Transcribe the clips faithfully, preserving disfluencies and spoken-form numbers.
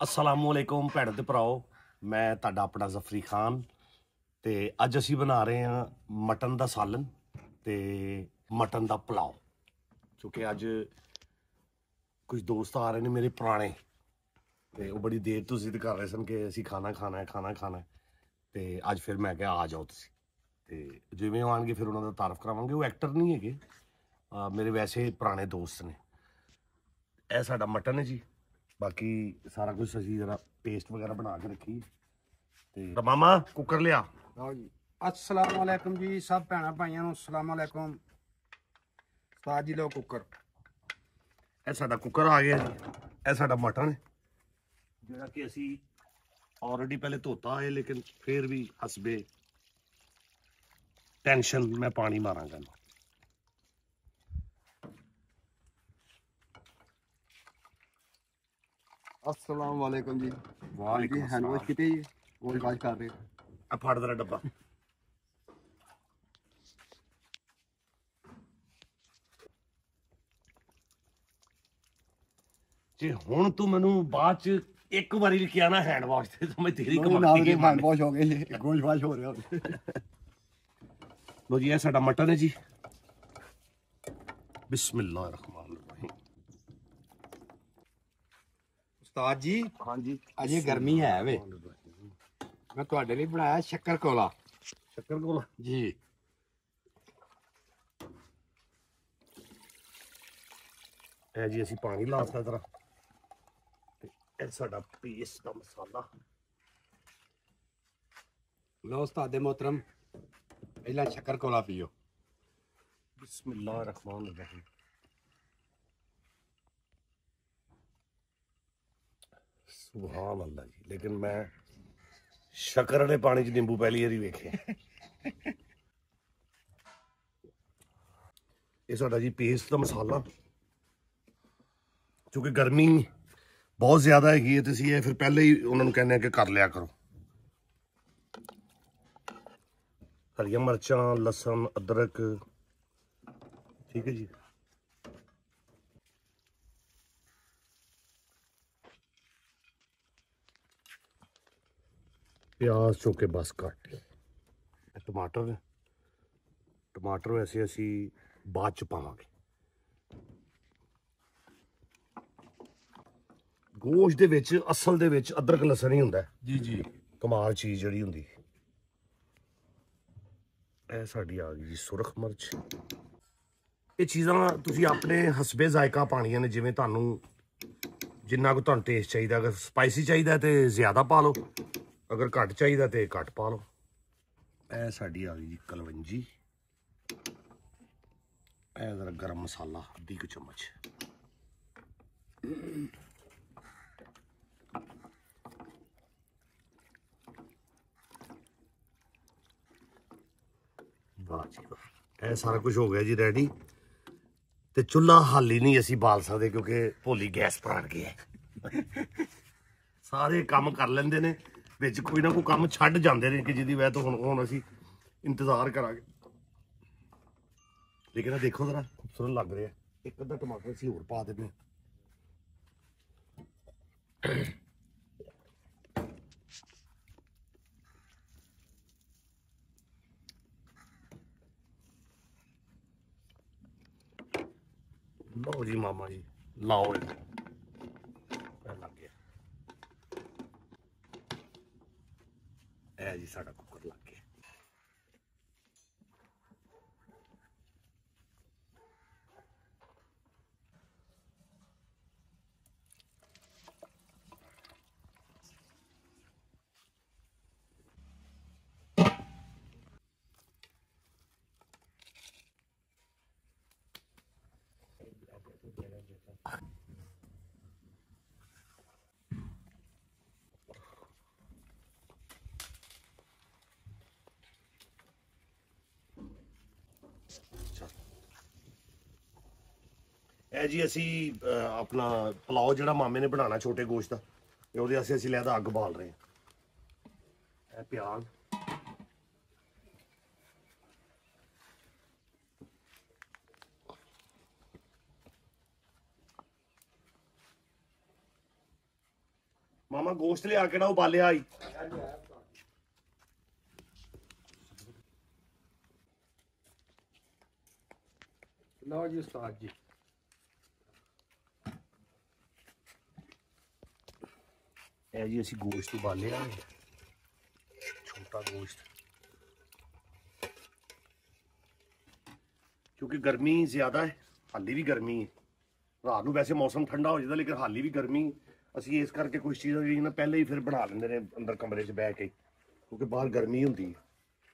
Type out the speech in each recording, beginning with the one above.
अस्सलामुअलैकुम भैन ते भराओ, मैं तुहाडा अपना जफरी खान ते अज असी बना रहे हैं मटन का सालन ते मटन का पुलाव। क्योंकि अज कुछ दोस्त आ रहे हैं मेरे पुराने ते वो बड़ी देर तो जिद कर रहे सन कि असी खाना खाना है खाना खाना है ते अज फिर मैं क्या आ जाओ तुसी ते जिवें आएंगे फिर उन्होंने तारफ करावांगे। वो एक्टर नहीं है, मेरे वैसे पुराने दोस्त ने। यह साडा मटन है जी, बाकी सारा कुछ असी जरा पेस्ट वगैरह बना के रखी ते मामा कुकर लिया। लो जी, अस्सलाम वालेकुम जी सब भैन भाइयों, अस्सलाम वालेकुम। उस्ताद जी लो कुकर। यह साडा कुकर आ गया जी। यह साडा मटन है जिहड़ा कि असी ऑलरेडी पहले धोता है, लेकिन फिर भी हसबे टेंशन मैं पानी मारांगा। अस्सलाम वालेकुम जी। वालेकुम जी हैंड वॉश अस्सलाम। किते जी, वॉश वाश कर रहे। आ फड़ तेरा डब्बा। जे हुण तू मैनू बाद च एक बारी लिखी आना हैंड वॉश ते तो मैं तेरी कमाई की हैंड वॉश हो गए, गोश वाश हो रहा है। लो जी, यह साडा मटन है जी। बिस्मिल्लाहिर्रहमानिर्रहीम। उस्ताद जी हाँ जी, अजे गर्मी है वे, मैं तुहाडे लिए बनाया शक्कर कोला। शक्कर कोला जी है जी। असी पानी लाता जरा ते साडा पेस्ट का मसाला। लो उस्ताद मोहतरम, पहला शक्कर कोला पियो। बिस्मिल्लाहिर्रहमानिर्रहीम। सुभान अल्लाह जी। लेकिन मैं शक्कर वाले पानी च नींबू पहली बारी वेखे। ये साडा जी पेस्ट का मसाला। क्योंकि गर्मी बहुत ज्यादा हैगी है तो असीं फिर पहले ही उन्होंने कहने कि कर लिया करो। हरिया मिर्चां, लसन, अदरक, ठीक है जी। प्याज चौके बस कट। टमाटर टमाटर वैसे असी बाद च पावांगे। गोश्त दे विच असल दे विच अदरक लसन ही हुंदा है जी जी। कमाल चीज़ जिहड़ी हुंदी। ਇਹ ਸਾਡੀ ਆ ਗਈ ਜੀ ਸੁਰਖ ਮਿਰਚ। ਇਹ ਚੀਜ਼ਾਂ ਤੁਸੀਂ ਆਪਣੇ ਹਸਬੇ ਜ਼ਾਇਕਾ ਪਾਣੀਆਂ ਨੇ, ਜਿਵੇਂ ਤੁਹਾਨੂੰ ਜਿੰਨਾ ਕੁ ਤੁਹਾਨੂੰ ਟੇਸਟ ਚਾਹੀਦਾ। ਅਗਰ ਸਪਾਈਸੀ ਚਾਹੀਦਾ ਤੇ ਜ਼ਿਆਦਾ ਪਾ ਲਓ, ਅਗਰ ਘੱਟ ਚਾਹੀਦਾ ਤੇ ਘੱਟ ਪਾ ਲਓ। ਇਹ ਸਾਡੀ ਆ ਗਈ ਜੀ ਕਲਵੰਜੀ। ਇਹ ਜ਼ਰਾ ਗਰਮ ਮਸਾਲਾ ਅੱਧੀ ਕੁ ਚਮਚ। वाह जी वाह, यह सारा कुछ हो गया जी रेडी। ते चूल्हा हाली नहीं असी बाल सकते क्योंकि भोली गैस पर अड़ गया। सारे काम कर लेंदे ने, विच कोई ना कोई काम छड्ड जांदे ने कि जिहदी वजह तो हुण हुण असी इंतजार करांगे। लेकिन देखो जरा खूबसूरत लग रहा है। एक अद्धा टमाटर असी होर पा देने। लो जी मामा जी, लाओ लग गया। ए जी साडा कुकर लग गया। ਇਹ ਜੀ ਅਸੀਂ ਆਪਣਾ ਪੁਲਾਓ ਜਿਹੜਾ ਮਾਮੇ ਨੇ ਬਣਾਉਣਾ ਛੋਟੇ ਗੋਸ਼ਤ ਦਾ, ਤੇ ਉਹਦੇ ਵਾਸਤੇ ਅਸੀਂ ਲੈਦਾ ਅੱਗ ਬਾਲ ਰਹੇ ਹਾਂ। ਇਹ ਪਿਆਜ਼, ਮਾਮਾ ਗੋਸ਼ਤ ਲਿਆ ਕਿਹੜਾ ਉਬਾਲਿਆ ਆਈ ਲਓ ਜੀ ਉਸਤਾਦ ਜੀ ਇਹ ਜੀ ਅਸੀਂ ਗੋਸ਼ਤ ਉਬਾਲਿਆ ਛੋਟਾ ਗੋਸ਼ਤ ਕਿਉਂਕਿ ਗਰਮੀ ਜ਼ਿਆਦਾ ਹੈ ਹਾਲੀ ਵੀ ਗਰਮੀ ਹੈ ਰਾਤ ਨੂੰ ਵੈਸੇ ਮੌਸਮ ਠੰਡਾ ਹੋ ਜਾਂਦਾ ਲੇਕਿਨ ਹਾਲੀ ਵੀ ਗਰਮੀ ਅਸੀਂ ਇਸ ਕਰਕੇ ਕੁਝ ਚੀਜ਼ਾਂ ਜਿਹੜੀ ਨਾ ਪਹਿਲੇ ਹੀ ਫਿਰ ਬਣਾ ਲੈਂਦੇ ਨੇ ਅੰਦਰ ਕਮਰੇ 'ਚ ਬਹਿ ਕੇ ਕਿਉਂਕਿ ਬਾਹਰ ਗਰਮੀ ਹੁੰਦੀ ਹੈ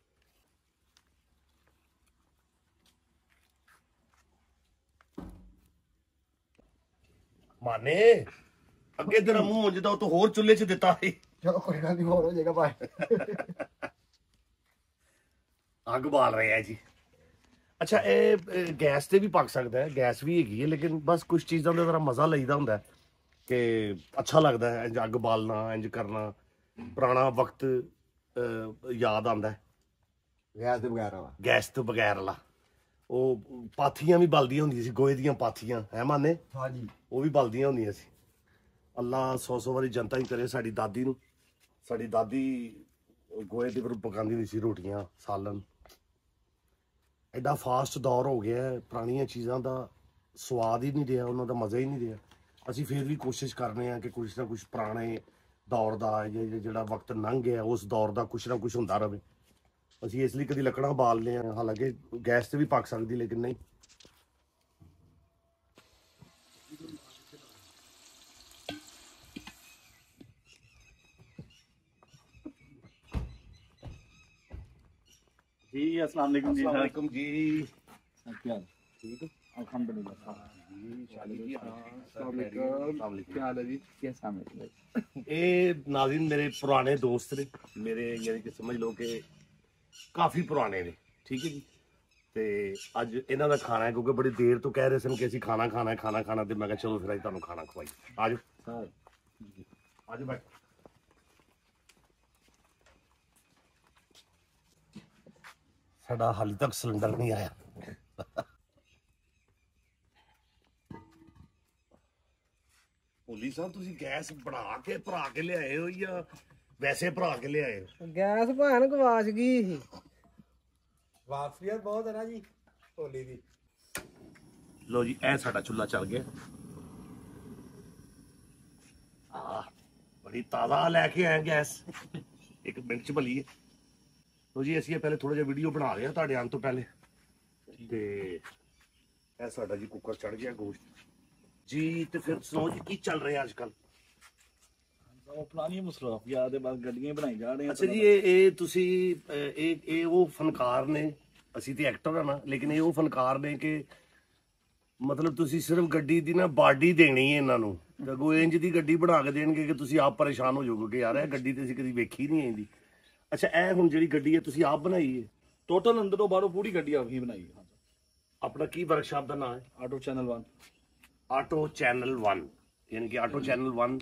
ਮਾਨੇ ਅੱਗੇ ਤੇਰਾ ਮੂੰਹ ਹੁੰਦਾ ਉਹ ਤਾਂ ਹੋਰ ਚੁੱਲ੍ਹੇ 'ਚ ਦਿੱਤਾ ਸੀ ਚਲੋ ਕੋਈ ਗੱਲ ਨਹੀਂ ਹੋਰ ਹੋ ਜਾਏਗਾ ਭਾਈ ਅੱਗ ਬਾਲ ਰਹੇ ਆ ਜੀ ਅੱਛਾ ਇਹ ਗੈਸ ਤੇ ਵੀ ਪੱਕ ਸਕਦਾ ਹੈ ਗੈਸ ਵੀ ਹੈਗੀ ਹੈ ਲੇਕਿਨ ਬਸ ਕੁਝ ਚੀਜ਼ਾਂ ਦਾ ਜ਼ਰਾ ਮਜ਼ਾ ਲਈਦਾ ਹੁੰਦਾ ਕਿ ਅੱਛਾ ਲੱਗਦਾ ਹੈ ਇੰਜ ਅੱਗ ਬਾਲਣਾ ਇੰਜ ਕਰਨਾ ਪੁਰਾਣਾ ਵਕਤ ਯਾਦ ਆਉਂਦਾ ਗੈਸ ਦੇ ਬਗੈਰ ਵਾਲਾ ਗੈਸ ਤੋਂ ਬਗੈਰ ਵਾਲਾ ਉਹ ਪਾਥੀਆਂ ਵੀ ਬਲਦੀਆਂ ਹੁੰਦੀਆਂ ਸੀ ਗੋਹੇ ਦੀਆਂ ਪਾਥੀਆਂ ਹੈ ਮਾਨੇ ਹਾਂਜੀ ਉਹ ਵੀ ਬਲਦੀਆਂ ਹੁੰਦੀਆਂ ਸੀ ਅੱਲਾ ਸੌ ਸੌ ਵਾਰੀ ਜਨਤਾ ਹੀ ਕਰੇ ਸਾਡੀ ਦਾਦੀ ਨੂੰ ਸਾਡੀ ਦਾਦੀ ਗੋਹੇ ਦੇ ਉੱਪਰ ਪਕਾਉਂਦੀ ਹੁੰਦੀ ਸੀ ਰੋਟੀਆਂ ਸਾਲਨ ਐਡਾ ਫਾਸਟ ਦੌਰ ਹੋ ਗਿਆ ਪੁਰਾਣੀਆਂ ਚੀਜ਼ਾਂ ਦਾ ਸਵਾਦ ਹੀ ਨਹੀਂ ਰਿਹਾ ਉਹਨਾਂ ਦਾ ਮਜ਼ਾ ਹੀ ਨਹੀਂ ਰਿਹਾ ਅਸੀਂ ਫਿਰ ਵੀ ਕੋਸ਼ਿਸ਼ ਕਰਨੇ ਆ ਕਿ ਕੁਛ ਨਾ ਕੁਛ ਪੁਰਾਣੇ ਦੌਰ ਦਾ ਜਿਹੜਾ ਵਕਤ ਲੰਘ ਗਿਆ ਉਸ ਦੌਰ ਦਾ ਕੁਛ ਨਾ ਕੁਛ ਹੁੰਦਾ ਰਹੇ ਅਸੀਂ ਇਸ ਲਈ ਕਦੀ ਲੱਕੜਾਂ ਬਾਲਦੇ ਹਾਂ ਹਾਲਾਂਕਿ ਗੈਸ ਤੇ ਵੀ ਪੱਕ ਸਕਦੀ ਲੇਕਿਨ ਨਹੀਂ जी अस्सलाम वालेकुम जी अस्सलाम वालेकुम जी क्या ठीक है अल्हम्दुलिल्लाह क्या हाल है जी कैसा है ਇਹ ਨਾਜ਼ਰੀਨ ਮੇਰੇ ਪੁਰਾਣੇ ਦੋਸਤ ਨੇ ਮੇਰੇ ਯਾਨੀ ਕਿ ਸਮਝ ਲਓ ਕਿ ਕਾਫੀ ਪੁਰਾਣੇ ਨੇ ਠੀਕ ਹੈ ਜੀ ਤੇ ਅੱਜ ਇਹਨਾਂ ਦਾ ਖਾਣਾ ਹੈ ਕਿਉਂਕਿ ਬੜੀ ਦੇਰ ਤੋਂ ਕਹਿ ਰਹੇ ਸਨ ਕਿ ਅਸੀਂ ਖਾਣਾ ਖਾਣਾ ਹੈ ਖਾਣਾ ਖਾਣਾ ਤੇ ਮੈਂ ਕਿਹਾ ਚਲੋ ਫਿਰ ਅੱਜ ਤੁਹਾਨੂੰ ਖਾਣਾ ਖਵਾਈ ਆਜੋ ਆਜੋ ਬੈਠ ਸਾਡਾ ਹਾਲੇ ਤੱਕ ਸਿਲੰਡਰ ਨਹੀਂ ਆਇਆ ਭੋਲੀ ਸਾਹਿਬ ਤੁਸੀਂ ਗੈਸ ਬਣਾ ਕੇ ਭਰਾ ਕੇ ਲਿਆਏ ਹੋ ਜਾਂ ਵੈਸੇ ਭਰਾ ਕੇ ਲਿਆਏ ਹੋ ਗੈਸ ਭਾਣ ਗਵਾਚ ਗਈ ਸੀ ਵਾਫੀਅਤ ਬਹੁਤ ਹੈ ਨਾ ਜੀ ਹੋਲੀ ਦੀ ਲੋ ਜੀ ਇਹ ਸਾਡਾ ਚੁੱਲ੍ਹਾ ਚੱਲ ਗਿਆ ਆ ਬੜੀ ਤਾਜ਼ਾ ਲੈ ਕੇ ਆਏ ਗੈਸ ਇੱਕ ਮਿੰਟ ਚ ਭਲੀ ਹੈ ਲੋ ਜੀ ਅਸੀਂ ਪਹਿਲੇ ਥੋੜਾ ਜਿਹਾ ਵੀਡੀਓ ਬਣਾ ਲਿਆ ਤੁਹਾਡੇ ਆਉਣ ਤੋਂ ਪਹਿਲੇ ਤੇ ਇਹ ਸਾਡਾ ਜੀ ਕੁੱਕਰ ਚੜ ਗਿਆ ਗੋਸ਼ਤ ਜੀ ਤੇ ਫਿਰ ਸੁਣੋ ਜੀ ਕੀ ਚੱਲ ਰਿਹਾ ਅੱਜ ਕੱਲ ਉਹ ਪੁਰਾਣੀ ਮੁਸਰਾਫੀਆਂ ਦੇ ਬਾਅਦ ਗੱਡੀਆਂ ਬਣਾਈ ਜਾ ਰਹੇ ਆ ਅੱਛਾ ਜੀ ਇਹ ਇਹ ਤੁਸੀਂ ਇਹ ਇਹ ਉਹ ਫਨਕਾਰ ਨੇ ਅਸੀਂ ਤੇ ਐਕਟਰ ਆ ਨਾ ਲੇਕਿਨ ਇਹ ਉਹ ਫਨਕਾਰ ਨੇ ਕਿ ਮਤਲਬ ਤੁਸੀਂ ਸਿਰਫ ਗੱਡੀ ਦੀ ਨਾ ਬਾਡੀ ਦੇਣੀ ਹੈ ਇਹਨਾਂ ਨੂੰ ਅੱਗੋਂ ਇੰਜ ਦੀ ਗੱਡੀ ਬਣਾ ਕੇ ਦੇਣਗੇ ਕਿ ਤੁਸੀਂ ਆਪ ਪਰੇਸ਼ਾਨ ਹੋ ਜਾਓਗੇ ਕਿ ਯਾਰ ਇਹ ਗੱਡੀ ਤੇ ਅਸੀਂ ਕਦੀ ਵੇਖੀ ਨਹੀਂ ਆਂਦੀ ਅੱਛਾ ਇਹ ਹੁਣ ਜਿਹੜੀ ਗੱਡੀ ਹੈ ਤੁਸੀਂ ਆਪ ਬਣਾਈ ਹੈ ਟੋਟਲ ਅੰਦਰੋਂ ਬਾਹਰੋਂ ਪੂਰੀ ਗੱਡੀ ਆਪਣੀ ਬਣਾਈ ਹੈ ਆਪਣਾ ਕੀ ਵਰਕਸ਼ਾਪ ਦਾ ਨਾਮ ਹੈ auto channel one auto channel one ਯਾਨੀ ਕਿ ਆਟੋ ਚੈਨਲ वन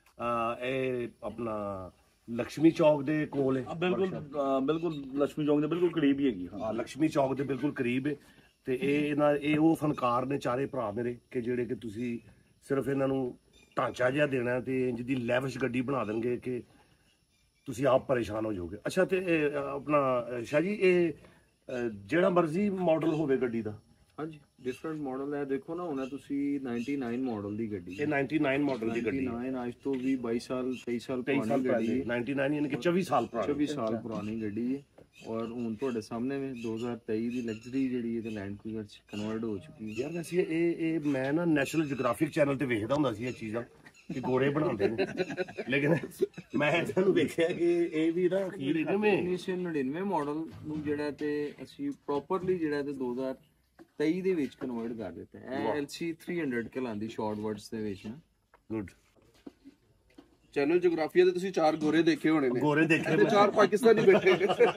ਇਹ ਆਪਣਾ ਲక్ష్ਮੀ ਚੌਕ ਦੇ ਕੋਲ ਹੈ ਬਿਲਕੁਲ ਬਿਲਕੁਲ ਲక్ష్ਮੀ ਚੌਕ ਦੇ ਬਿਲਕੁਲ ਕਰੀਬ ਹੀ ਹੈਗੀ ਹਾਂ ਲక్ష్ਮੀ ਚੌਕ ਦੇ ਬਿਲਕੁਲ ਕਰੀਬ ਹੈ ਤੇ ਇਹ ਇਹਨਾਂ ਇਹ ਉਹ ਫਨਕਾਰ ਨੇ ਚਾਰੇ ਭਰਾ ਮੇਰੇ ਕਿ ਜਿਹੜੇ ਕਿ ਤੁਸੀਂ ਸਿਰਫ ਇਹਨਾਂ ਨੂੰ ਢਾਂਚਾ ਜਿਹਾ ਦੇਣਾ ਤੇ ਇੰਜ ਦੀ ਲੈਵਿਸ਼ ਗੱਡੀ ਬਣਾ ਦੇਣਗੇ ਕਿ ਤੁਸੀਂ ਆਪ ਪਰੇਸ਼ਾਨ ਹੋ ਜਾਓਗੇ ਅੱਛਾ ਤੇ ਆਪਣਾ ਸ਼ਾਹ ਜੀ ਇਹ ਜਿਹੜਾ ਮਰਜ਼ੀ ਮਾਡਲ ਹੋਵੇ ਗੱਡੀ ਦਾ ਹਾਂਜੀ ਡਿਫਰੈਂਟ ਮਾਡਲ ਹੈ ਦੇਖੋ ਨਾ ਹੁਣ ਤੁਸੀਂ ਨਿਨety-nine ਮਾਡਲ ਦੀ ਗੱਡੀ ਇਹ ਨਿਨety-nine ਮਾਡਲ ਦੀ ਗੱਡੀ ਹੈ ਨਿਨety-nine ਅੱਜ ਤੋਂ ਵੀ ਬਾਈ ਸਾਲ ਤੇਈ ਸਾਲ ਤੇਈ ਸਾਲ ਪੁਰਾਣੀ ਗੱਡੀ ਹੈ ਨਿਨety-nine ਯਾਨੀ ਕਿ ਚੌਵੀ ਸਾਲ ਪੁਰਾਣੀ ਚੌਵੀ ਸਾਲ ਪੁਰਾਣੀ ਗੱਡੀ ਹੈ ਔਰ ਹੁਣ ਤੁਹਾਡੇ ਸਾਹਮਣੇ ਵਿੱਚ ਦੋ ਹਜ਼ਾਰ ਤੇਈ ਦੀ ਲਗਜ਼ਰੀ ਜਿਹੜੀ ਹੈ ਤੇ ਲੈਂਡ ਕਰੂਜ਼ਰ ਚ ਕਨਵਰਟ ਹੋ ਚੁੱਕੀ ਹੈ ਯਾਰ ਵੈਸੇ ਇਹ ਇਹ ਮੈਂ ਨਾ ਨੈਸ਼ਨਲ ਜਿਓਗ੍ਰਾਫਿਕ ਚੈਨਲ ਤੇ ਵੇਖਦਾ ਹੁੰਦਾ ਸੀ ਇਹ ਚੀਜ਼ਾਂ ਕਿ ਗੋਰੇ ਬਣਾਉਂਦੇ ਨੇ ਲੇਕਿਨ ਮੈਂ ਇਹਨਾਂ ਨੂੰ ਵੇਖਿਆ ਕਿ ਇਹ ਵੀ ਨਾ ਅਖੀਰ ਇਹਨੇ ਉੱਨੀ ਸੌ ਨੜਿਨਵੇਂ ਮਾਡਲ ਨੂੰ ਜਿਹੜਾ ਤੇ ਅਸੀਂ ਪ੍ਰੋਪਰਲੀ ਜਿਹੜਾ ਤੇ ਦੋ ਹਜ਼ਾਰ ਤੇਈ ਦੇ ਵਿੱਚ ਕਨਵਰਟ ਕਰ ਦਿੱਤਾ ਹੈ ਐਲ ਸੀ three hundred ਕਹਿਲਾਂਦੀ ਸ਼ਾਰਟ ਵਰਡਸ ਦੇ ਵਿੱਚ ਨਾ ਗੁੱਡ ਚੈਨਲ ਜਿਓਗ੍ਰਾਫੀਆ ਦੇ ਤੁਸੀਂ ਚਾਰ ਗੋਰੇ ਦੇਖੇ ਹੋਣੇ ਨੇ ਗੋਰੇ ਦੇਖੇ ਤੇ ਚਾਰ ਪਾਕਿਸਤਾਨੀ ਬੈਠੇ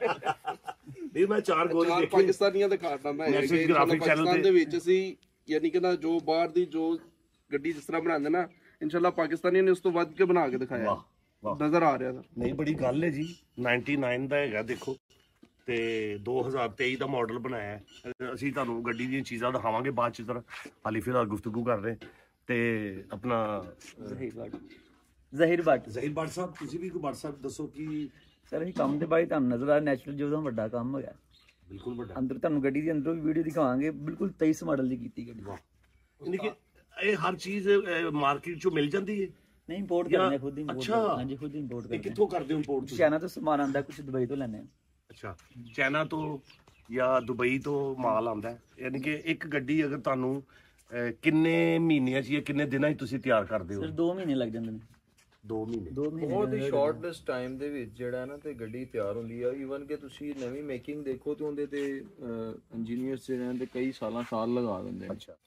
ਨਹੀਂ ਮੈਂ ਚਾਰ ਗੋਰੇ ਚਾਰ ਦੇਖੇ ਪਾਕਿਸਤਾਨੀਆਂ ਦਾ ਕਾਰਨਾਮਾ ਹੈ National ਕਿ Geographic Channel ਪਾਕਿਸਤਾਨ ਤੇ- ਦੇ ਵਿੱਚ ਅਸੀਂ ਯਾਨੀ ਕਿ ਨਾ ਜੋ ਬਾਹਰ ਦੀ ਜੋ ਗੱਡੀ ਜਿਸ ਤਰ੍ਹਾਂ ਬਣਾਉਂਦੇ ਨਾ ਇਨਸ਼ਾਅੱਲਾ ਪਾਕਿਸਤਾਨੀਆਂ ਨੇ ਉਸ ਤੋਂ ਵੱਧ ਕੇ ਬਣਾ ਕੇ ਦਿਖਾਇਆ ਵਾਹ ਵਾਹ ਨਜ਼ਰ ਆ ਰਿਹਾ ਸਰ ਨਹੀਂ ਬੜੀ ਗੱਲ ਹੈ ਜੀ ਨਿਨety-nine ਦਾ ਹੈਗਾ ਦੇਖੋ ਤੇ ਦੋ ਹਜ਼ਾਰ ਤੇਈ ਦਾ ਮਾਡਲ ਬਣਾਇਆ ਹੈ। ਅਸੀਂ ਤੁਹਾਨੂੰ ਗੱਡੀ ਦੀਆਂ ਚੀਜ਼ਾਂ ਦਿਖਾਵਾਂਗੇ ਬਾਅਦ ਚ ਤਰ੍ਹਾਂ ਹਾਲੀ ਫਿਲਹਾਲ ਗੁਫ਼ਤਗੂ ਕਰ ਰਹੇ ਤੇ ਆਪਣਾ ਜ਼ਹੀਰ ਭੱਟ ਜ਼ਹੀਰ ਭੱਟ ਸਾਹਿਬ, ਤੁਸੀਂ ਵੀ ਕੋਈ ਭੱਟ ਸਾਹਿਬ ਦੱਸੋ ਕਿ ਸਰ ਅਸੀਂ ਕੰਮ ਦੇ ਬਾਰੇ ਤੁਹਾਨੂੰ ਨਜ਼ਰ ਆ ਨੈਚੁਰਲ ਜੋ ਤੋਂ ਵੱਡਾ ਕੰਮ ਹੈਗਾ ਬਿਲਕੁਲ ਵੱਡਾ ਅੰਦਰ ਤੁਹਾਨੂੰ ਗੱਡੀ ਦੇ ਅੰਦਰੋਂ ਵੀ ਵੀਡੀਓ ਦਿਖਾਵਾਂਗੇ ਬਿਲਕੁਲ ਤੇਈਸ ਮਾਡਲ ਦੀ ਕੀਤੀ ਗੱਡੀ ਯਾਨੀ ਕਿ ਇਹ ਹਰ ਚੀਜ਼ ਮਾਰਕੀਟ ਚੋਂ ਮਿਲ ਜਾਂਦੀ ਹੈ ਨਹੀਂ ਇੰਪੋਰਟ ਕਰਨੇ ਖੁਦ ਹੀ ਅੱਛਾ ਹਾਂਜੀ ਖੁਦ ਹੀ ਇੰਪੋਰਟ ਇਹ ਕਰਦੇ ਕਿੱਥੋਂ ਕਰਦੇ ਹੋ ਇੰਪੋਰਟ ਤੁਸੀਂ? ਚਾਈਨਾ ਤੋਂ ਸਮਾਨ ਆਉਂਦਾ ਕੁਝ ਦੁਬਈ ਤੋਂ ਲੈਣੇ ਅੱਛਾ ਚਾਈਨਾ ਤੋਂ ਜਾਂ ਦੁਬਈ ਤੋਂ ਮਾਲ ਆਉਂਦਾ ਯਾਨੀ ਕਿ ਇੱਕ ਗੱਡੀ ਅਗਰ ਤੁਹਾਨੂੰ ਕਿੰਨੇ ਮਹੀਨਿਆਂ 'ਚ ਜਾਂ ਕਿੰਨੇ ਦਿਨਾਂ 'ਚ ਤੁਸੀਂ ਤਿਆਰ ਕਰਦੇ ਹੋ? ਸਿਰ ਦੋ ਮਹੀਨੇ ਲੱਗ ਜਾਂਦੇ ਨੇ ਦੋ ਮਹੀਨੇ ਦੋ ਮਹੀਨੇ ਬਹੁਤ ਹੀ ਸ਼ਾਰਟਲੈਸ ਟਾਈਮ ਦੇ ਵਿੱਚ ਜਿਹੜਾ ਨਾ ਤੇ ਗੱਡੀ ਤਿਆਰ ਹੁੰਦੀ ਆ ਈਵਨ ਕਿ ਤੁਸੀਂ ਨਵੀਂ ਮੇਕਿੰਗ ਦੇਖੋ ਤੇ ਉਹਦੇ ਤੇ ਇੰਜੀਨੀਅਰਸ ਜਿਹੜੇ ਨੇ ਤੇ ਕਈ ਸਾਲਾਂ ਸਾਲ ਲਗਾ ਦਿੰਦੇ ਨੇ ਅੱਛਾ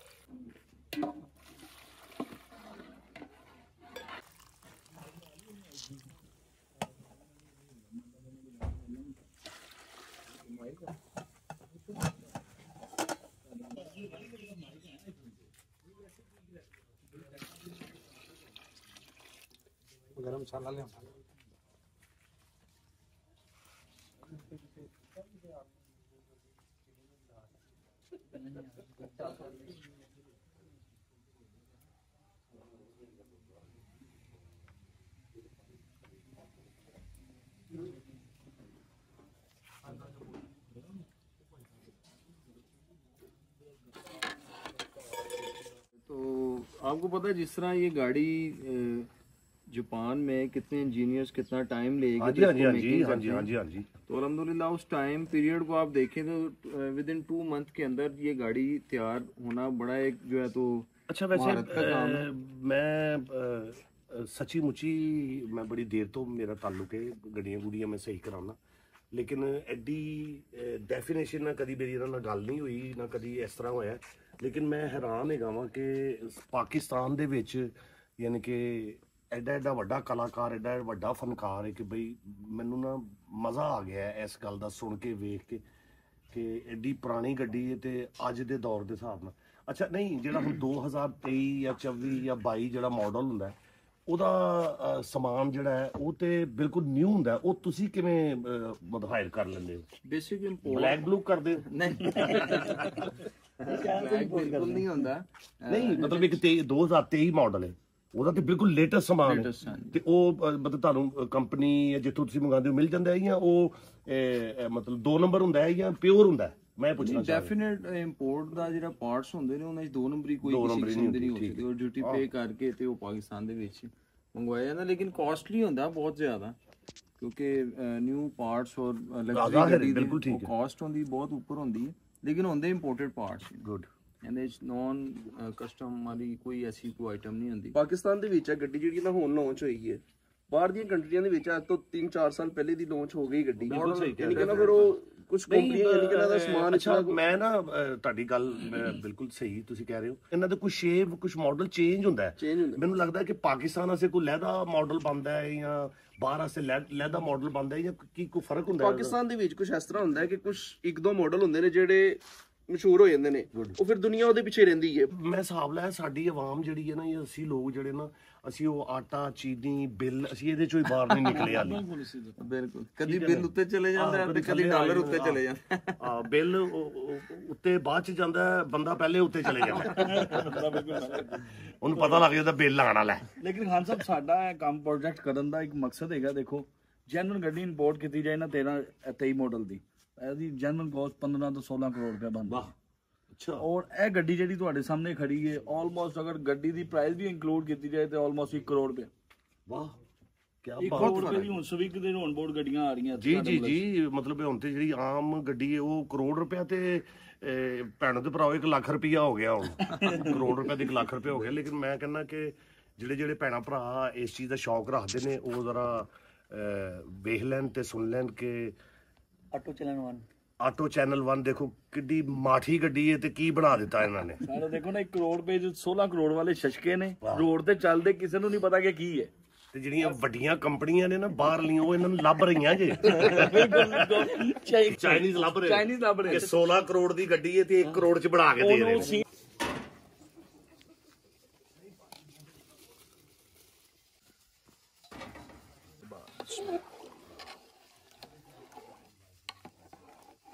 ਗਰਮ ਮਸਾਲਾ ਲਿਆਉਣਾ तो आपको पता है जिस तरह ये गाड़ी अ, जापान में कितने इंजीनियर्स कितना टाइम लेगी हाँ जी हाँ जी हाँ जी हाँ जी हाँ जी हाँ जी तो अल्हम्दुलिल्लाह उस टाइम पीरियड को आप देखें तो विद इन टू मंथ के अंदर ये गाड़ी तैयार होना बड़ा एक जो है तो अच्छा वैसे महारत का काम है। अ, मैं अ, सच्ची मुची मैं बड़ी देर तो मेरा ताल्लुक है गड्डियां गुड़ियां मैं सही कराना लेकिन एडी डेफिनेशन ना कदी मेरी ना गल नहीं हुई ना कदी इस तरह होया लेकिन मैं हैरान हैगा वां कि पाकिस्तान दे विच यानी कि एडा एडा वड्डा कलाकार एडा वड्डा फनकार है कि बई मैनू ना मज़ा आ गया है इस गल दा सुन के वेख के कि एडी पुरानी गड्डी है ते अज दे दौर दे हिसाब नाल अच्छा नहीं जिहड़ा हुण दो हज़ार तेई या चौबी या बाई जिहड़ा मॉडल हुंदा है ਉਹਦਾ ਸਮਾਨ ਜਿਹੜਾ ਹੈ ਉਹ ਤੇ ਬਿਲਕੁਲ ਨਿਊ ਹੁੰਦਾ ਉਹ ਤੁਸੀਂ ਕਿਵੇਂ ਮਤਲਬ ਹਾਇਰ ਕਰ ਲੈਂਦੇ ਹੋ बेसिक इंपोर्ट ਬਲੈਕ ਬਲੂ ਕਰਦੇ ਹੋ नहीं ब्लैक बिल्कुल नहीं होता ਨਹੀਂ ਮਤਲਬ ਇੱਕ ਤੇ ਦੋ ਹਜ਼ਾਰ ਤੇਈ ਮਾਡਲ ਹੈ ਉਹਦਾ ਤੇ ਬਿਲਕੁਲ ਲੇਟੈਸਟ ਸਮਾਨ ਹੈ Latest, ਹਾਂਜੀ। ਤੇ ਉਹ ਅ, ਮਤਲਬ ਤੁਹਾਨੂੰ ਕੰਪਨੀ ਜਿੱਥੋਂ ਤੁਸੀਂ ਮੰਗਾਉਂਦੇ ਹੋ ਮਿਲ ਜਾਂਦਾ ਹੈ ਜਾਂ ਉਹ ਅ, ਅ, ਮਤਲਬ ਦੋ ਨੰਬਰ ਹੁੰਦਾ ਹੈ ਜਾਂ ਪਿਓਰ ਹੁੰਦਾ ਹੈ ਮੈਂ ਪੁੱਛਣਾ ਚਾਹੁੰਦਾ ਡੈਫੀਨਿਟ ਇੰਪੋਰਟ ਦਾ ਜਿਹੜਾ ਪਾਰਟਸ ਹੁੰਦੇ ਨੇ ਉਹਨਾਂ 'ਚ ਦੋ ਨੰਬਰੀ ਕੋਈ ਦੋ ਕਿਸੇ ਨੰਬਰੀ ਕਿਸਮ ਦੇ ਨਹੀਂ ਨਹੀਂ ਹੋ ਹੁੰਦੀ, ਸਕਦੇ ਔਰ ਡਿਊਟੀ ਪੇ ਕਰਕੇ ਤੇ ਉਹ ਪਾਕਿਸਤਾਨ ਦੇ ਵਿੱਚ ਮੰਗਵਾਇਆ ਜਾਂਦਾ ਲੇਕਿਨ ਕਾਸਟਲੀ ਹੁੰਦਾ ਬਹੁਤ ਜ਼ਿਆਦਾ ਕਿਉਂਕਿ ਨਿਊ ਪਾਰਟਸ ਔਰ ਜ਼ਿਆਦਾ ਹੈ, ਲਗਜ਼ਰੀ ਗੱਡੀ ਬਿਲਕੁਲ ਦੀ ਠੀਕ ਹੈ। ਕਾਸਟ ਹੁੰਦੀ ਬਹੁਤ ਉੱਪਰ ਹੁੰਦੀ ਹੈ ਲੇਕਿਨ ਹੁੰਦੇ ਇੰਪੋਰਟਡ ਪਾਰਟਸ ਗੁੱਡ ਇਹਦੇ ਵਿੱਚ ਨੌਨ ਕਸਟਮ ਵਾਲੀ ਕੋਈ ਐਸੀ ਕੋਈ ਆਈਟਮ ਨਹੀਂ ਹੁੰਦੀ ਪਾਕਿਸਤਾਨ ਦੇ ਵਿੱਚ ਆ ਗੱਡੀ ਜਿਹੜੀ ਨਾ ਹੁਣ ਲਾਂਚ ਹੋਈ ਹੈ ਬਾਹਰ ਦੀਆਂ ਕੰਟਰੀਆਂ ਦੇ ਵਿੱਚ ਅੱਜ ਤੋਂ ਤਿੰਨ ਚਾਰ ਸਾਲ ਪਹਿਲੇ ਦੀ ਲਾਂਚ ਹੋ ਗਈ ਗੱਡੀ ਬਿਲਕੁਲ ਸਹੀ ਕਹਿ ਯਾਨੀ ਰਹੇ ਕਿ ਨਾ ਫਿਰ ਉਹ ਕੁਝ ਕੰਪਨੀਆਂ ਯਾਨੀ ਕਿ ਇਹਨਾਂ ਦਾ ਸਮਾਨ ਅੱਛਾ ਅੱਛਾ ਮੈਂ ਨਾ ਅ, ਤੁਹਾਡੀ ਗੱਲ ਅ, ਬਿਲਕੁਲ ਸਹੀ ਤੁਸੀਂ ਕਹਿ ਰਹੇ ਹੋ ਇਹਨਾਂ ਦਾ ਕੁਝ ਸ਼ੇਪ ਕੁਝ ਮਾਡਲ ਚੇਂਜ ਹੁੰਦਾ ਹੈ ਚੇਂਜ ਹੁੰਦਾ ਮੈਨੂੰ ਲੱਗਦਾ ਕਿ ਪਾਕਿਸਤਾਨ ਵਾਸਤੇ ਕੋਈ ਲਹਿਦਾ ਮਾਡਲ ਬਣਦਾ ਹੈ ਜਾਂ ਬਾਹਰ ਵਾਸਤੇ ਲਹਿ- ਲਹਿਦਾ ਮਾਡਲ ਬਣਦਾ ਹੈ ਜਾਂ ਕੀ ਕੋਈ ਫਰਕ ਹੁੰਦਾ ਹੈ ਪਾਕਿਸਤਾਨ ਦੇ ਵਿੱਚ ਕੁਝ ਇਸ ਤਰ੍ਹਾਂ ਹੁੰਦਾ ਹੈ ਕਿ ਕੁਝ ਇੱਕ ਦੋ ਮਾਡਲ ਹੁੰਦੇ ਨੇ ਜਿਹੜੇ ਮਸ਼ਹੂਰ ਹੋ ਜਾਂਦੇ ਨੇ ਉਹ ਫਿਰ ਦੁਨੀਆ ਉਹਦੇ ਪਿੱਛੇ ਰਹਿੰਦੀ ਹੈ ਮੈਂ ਹਿਸਾਬ ਲਾਇਆ ਸਾਡੀ ਆਵਾਮ ਜਿਹੜੀ ਹੈ ਨਾ ਇਹ ਅਸੀਂ ਲੋਕ ਜਿਹੜੇ ਨਾ ਅਸੀਂ ਉਹ ਆਟਾ ਚੀਨੀ ਬਿੱਲ ਅਸੀਂ ਇਹਦੇ ਚੋਂ ਹੀ ਬਾਹਰ ਨਹੀਂ ਨਿਕਲੇ ਹਾਲੇ ਬਿਲਕੁਲ ਕਦੀ ਬਿੱਲ ਉੱਤੇ ਚਲੇ ਜਾਂਦਾ ਹੈ ਤੇ ਕਦੀ ਡਾਲਰ ਉੱਤੇ ਚਲੇ ਜਾਂਦਾ ਹੈ ਆ ਬਿੱਲ ਉੱਤੇ ਬਾਅਦ ਚ ਜਾਂਦਾ ਹੈ, ਬੰਦਾ ਪਹਿਲੇ ਉੱਤੇ ਚਲੇ ਜਾਂਦਾ ਉਹਨੂੰ ਪਤਾ ਲੱਗ ਜਾਂਦਾ ਬਿੱਲ ਆਉਣ ਵਾਲਾ ਹੈ ਲੇਕਿਨ ਖਾਨ ਸਾਹਿਬ ਸਾਡਾ ਇਹ ਕੰਮ ਪ੍ਰੋਜੈਕਟ ਕਰਨ ਦਾ ਇੱਕ ਮਕਸਦ ਹੈਗਾ ਦੇਖੋ ਜੈਨੂਅਨ ਗੱਡੀ ਇੰਪੋਰਟ ਕੀਤੀ ਜਾਏ ਨਾ ਤੇਰਾਂ ਤੇਈ ਮਾਡਲ ਦੀ ਇਹਦੀ ਜੈਨੂਅਨ ਕੋਸਟ ਪੰਦਰਾਂ ਤੋਂ ਸੋਲਾਂ ਕਰੋੜ ਰੁਪਏ ਬਣਦਾ ਵਾਹ ਅੱਛਾ ਔਰ ਇਹ ਗੱਡੀ ਜਿਹੜੀ ਤੁਹਾਡੇ ਸਾਹਮਣੇ ਖੜੀ ਹੈ ਆਲਮੋਸਟ ਅਗਰ ਗੱਡੀ ਦੀ ਪ੍ਰਾਈਸ ਵੀ ਇਨਕਲੂਡ ਕੀਤੀ ਜਾਏ ਤੇ ਆਲਮੋਸਟ ਇੱਕ ਕਰੋੜ ਰੁਪਏ ਵਾਹ ਕੀ ਇੱਕ ਬਾਤ ਕਰੋੜ ਰੁਪਏ ਦੀ ਹੁਣ ਸਵਿਕ ਦੇ ਔਨ ਬੋਰਡ ਗੱਡੀਆਂ ਆ ਰਹੀਆਂ ਜੀ ਜੀ ਜੀ ਮਤਲਬ ਹੁਣ ਤੇ ਜਿਹੜੀ ਆਮ ਗੱਡੀ ਹੈ ਉਹ ਕਰੋੜ ਰੁਪਇਆ ਤੇ ਅਹ, ਭੈਣੋ ਤੇ ਭਰਾਓ ਇੱਕ ਲੱਖ ਰੁਪਇਆ ਹੋ ਗਿਆ ਹੁਣ ਕਰੋੜ ਰੁਪਇਆ ਤੇ ਇੱਕ ਲੱਖ ਰੁਪਇਆ ਹੋ ਗਿਆ ਲੇਕਿਨ ਮੈਂ ਕਹਿੰਦਾ ਕਿ ਜਿਹੜੇ ਜਿਹੜੇ ਭੈਣਾ ਭਰਾ ਇਸ ਚੀਜ਼ ਦਾ ਸ਼ੌਕ ਰੱਖਦੇ ਨੇ ਉਹ ਜ਼ਰਾ ਵੇਖ ਲੈਣ ਤੇ ਸੁਣ ਲੈਣ ਕਿ ਆਟੋ ਚਲਾਉਣ ਵਾਲਾ ਆਟੋ ਚੈਨਲ ਵਨ ਦੇਖੋ ਕਿੱਡੀ ਮਾਠੀ ਗੱਡੀ ਹੈ ਤੇ ਕੀ ਬਣਾ ਦਿੱਤਾ ਇਹਨਾਂ ਨੇ ਸਾਰੇ ਦੇਖੋ ਨਾ ਇੱਕ ਕਰੋੜ ਰੁਪਏ ਚ ਸੋਲਾਂ ਕਰੋੜ ਵਾਲੇ ਸ਼ਸ਼ਕੇ ਨੇ ਰੋਡ ਤੇ ਚੱਲਦੇ ਕਿਸੇ ਨੂੰ ਨਹੀਂ ਪਤਾ ਕਿ ਕੀ ਹੈ ਤੇ ਜਿਹੜੀਆਂ ਵੱਡੀਆਂ ਕੰਪਨੀਆਂ ਨੇ ਨਾ ਬਾਹਰਲੀਆਂ ਉਹ ਇਹਨਾਂ ਨੂੰ ਲੱਭ ਰਹੀਆਂ ਜੇ ਚਾਈਨੀਜ਼ ਲੱਭ ਰਹੇ ਚਾਈਨੀਜ਼ ਲੱਭ ਰਹੇ ਕਿ ਸੋਲਾਂ ਕਰੋੜ ਦੀ ਗੱਡੀ ਹੈ ਤੇ ਇੱਕ ਕਰੋੜ ਚ ਬਣਾ ਕੇ ਦੇ ਰਹੇ ਨੇ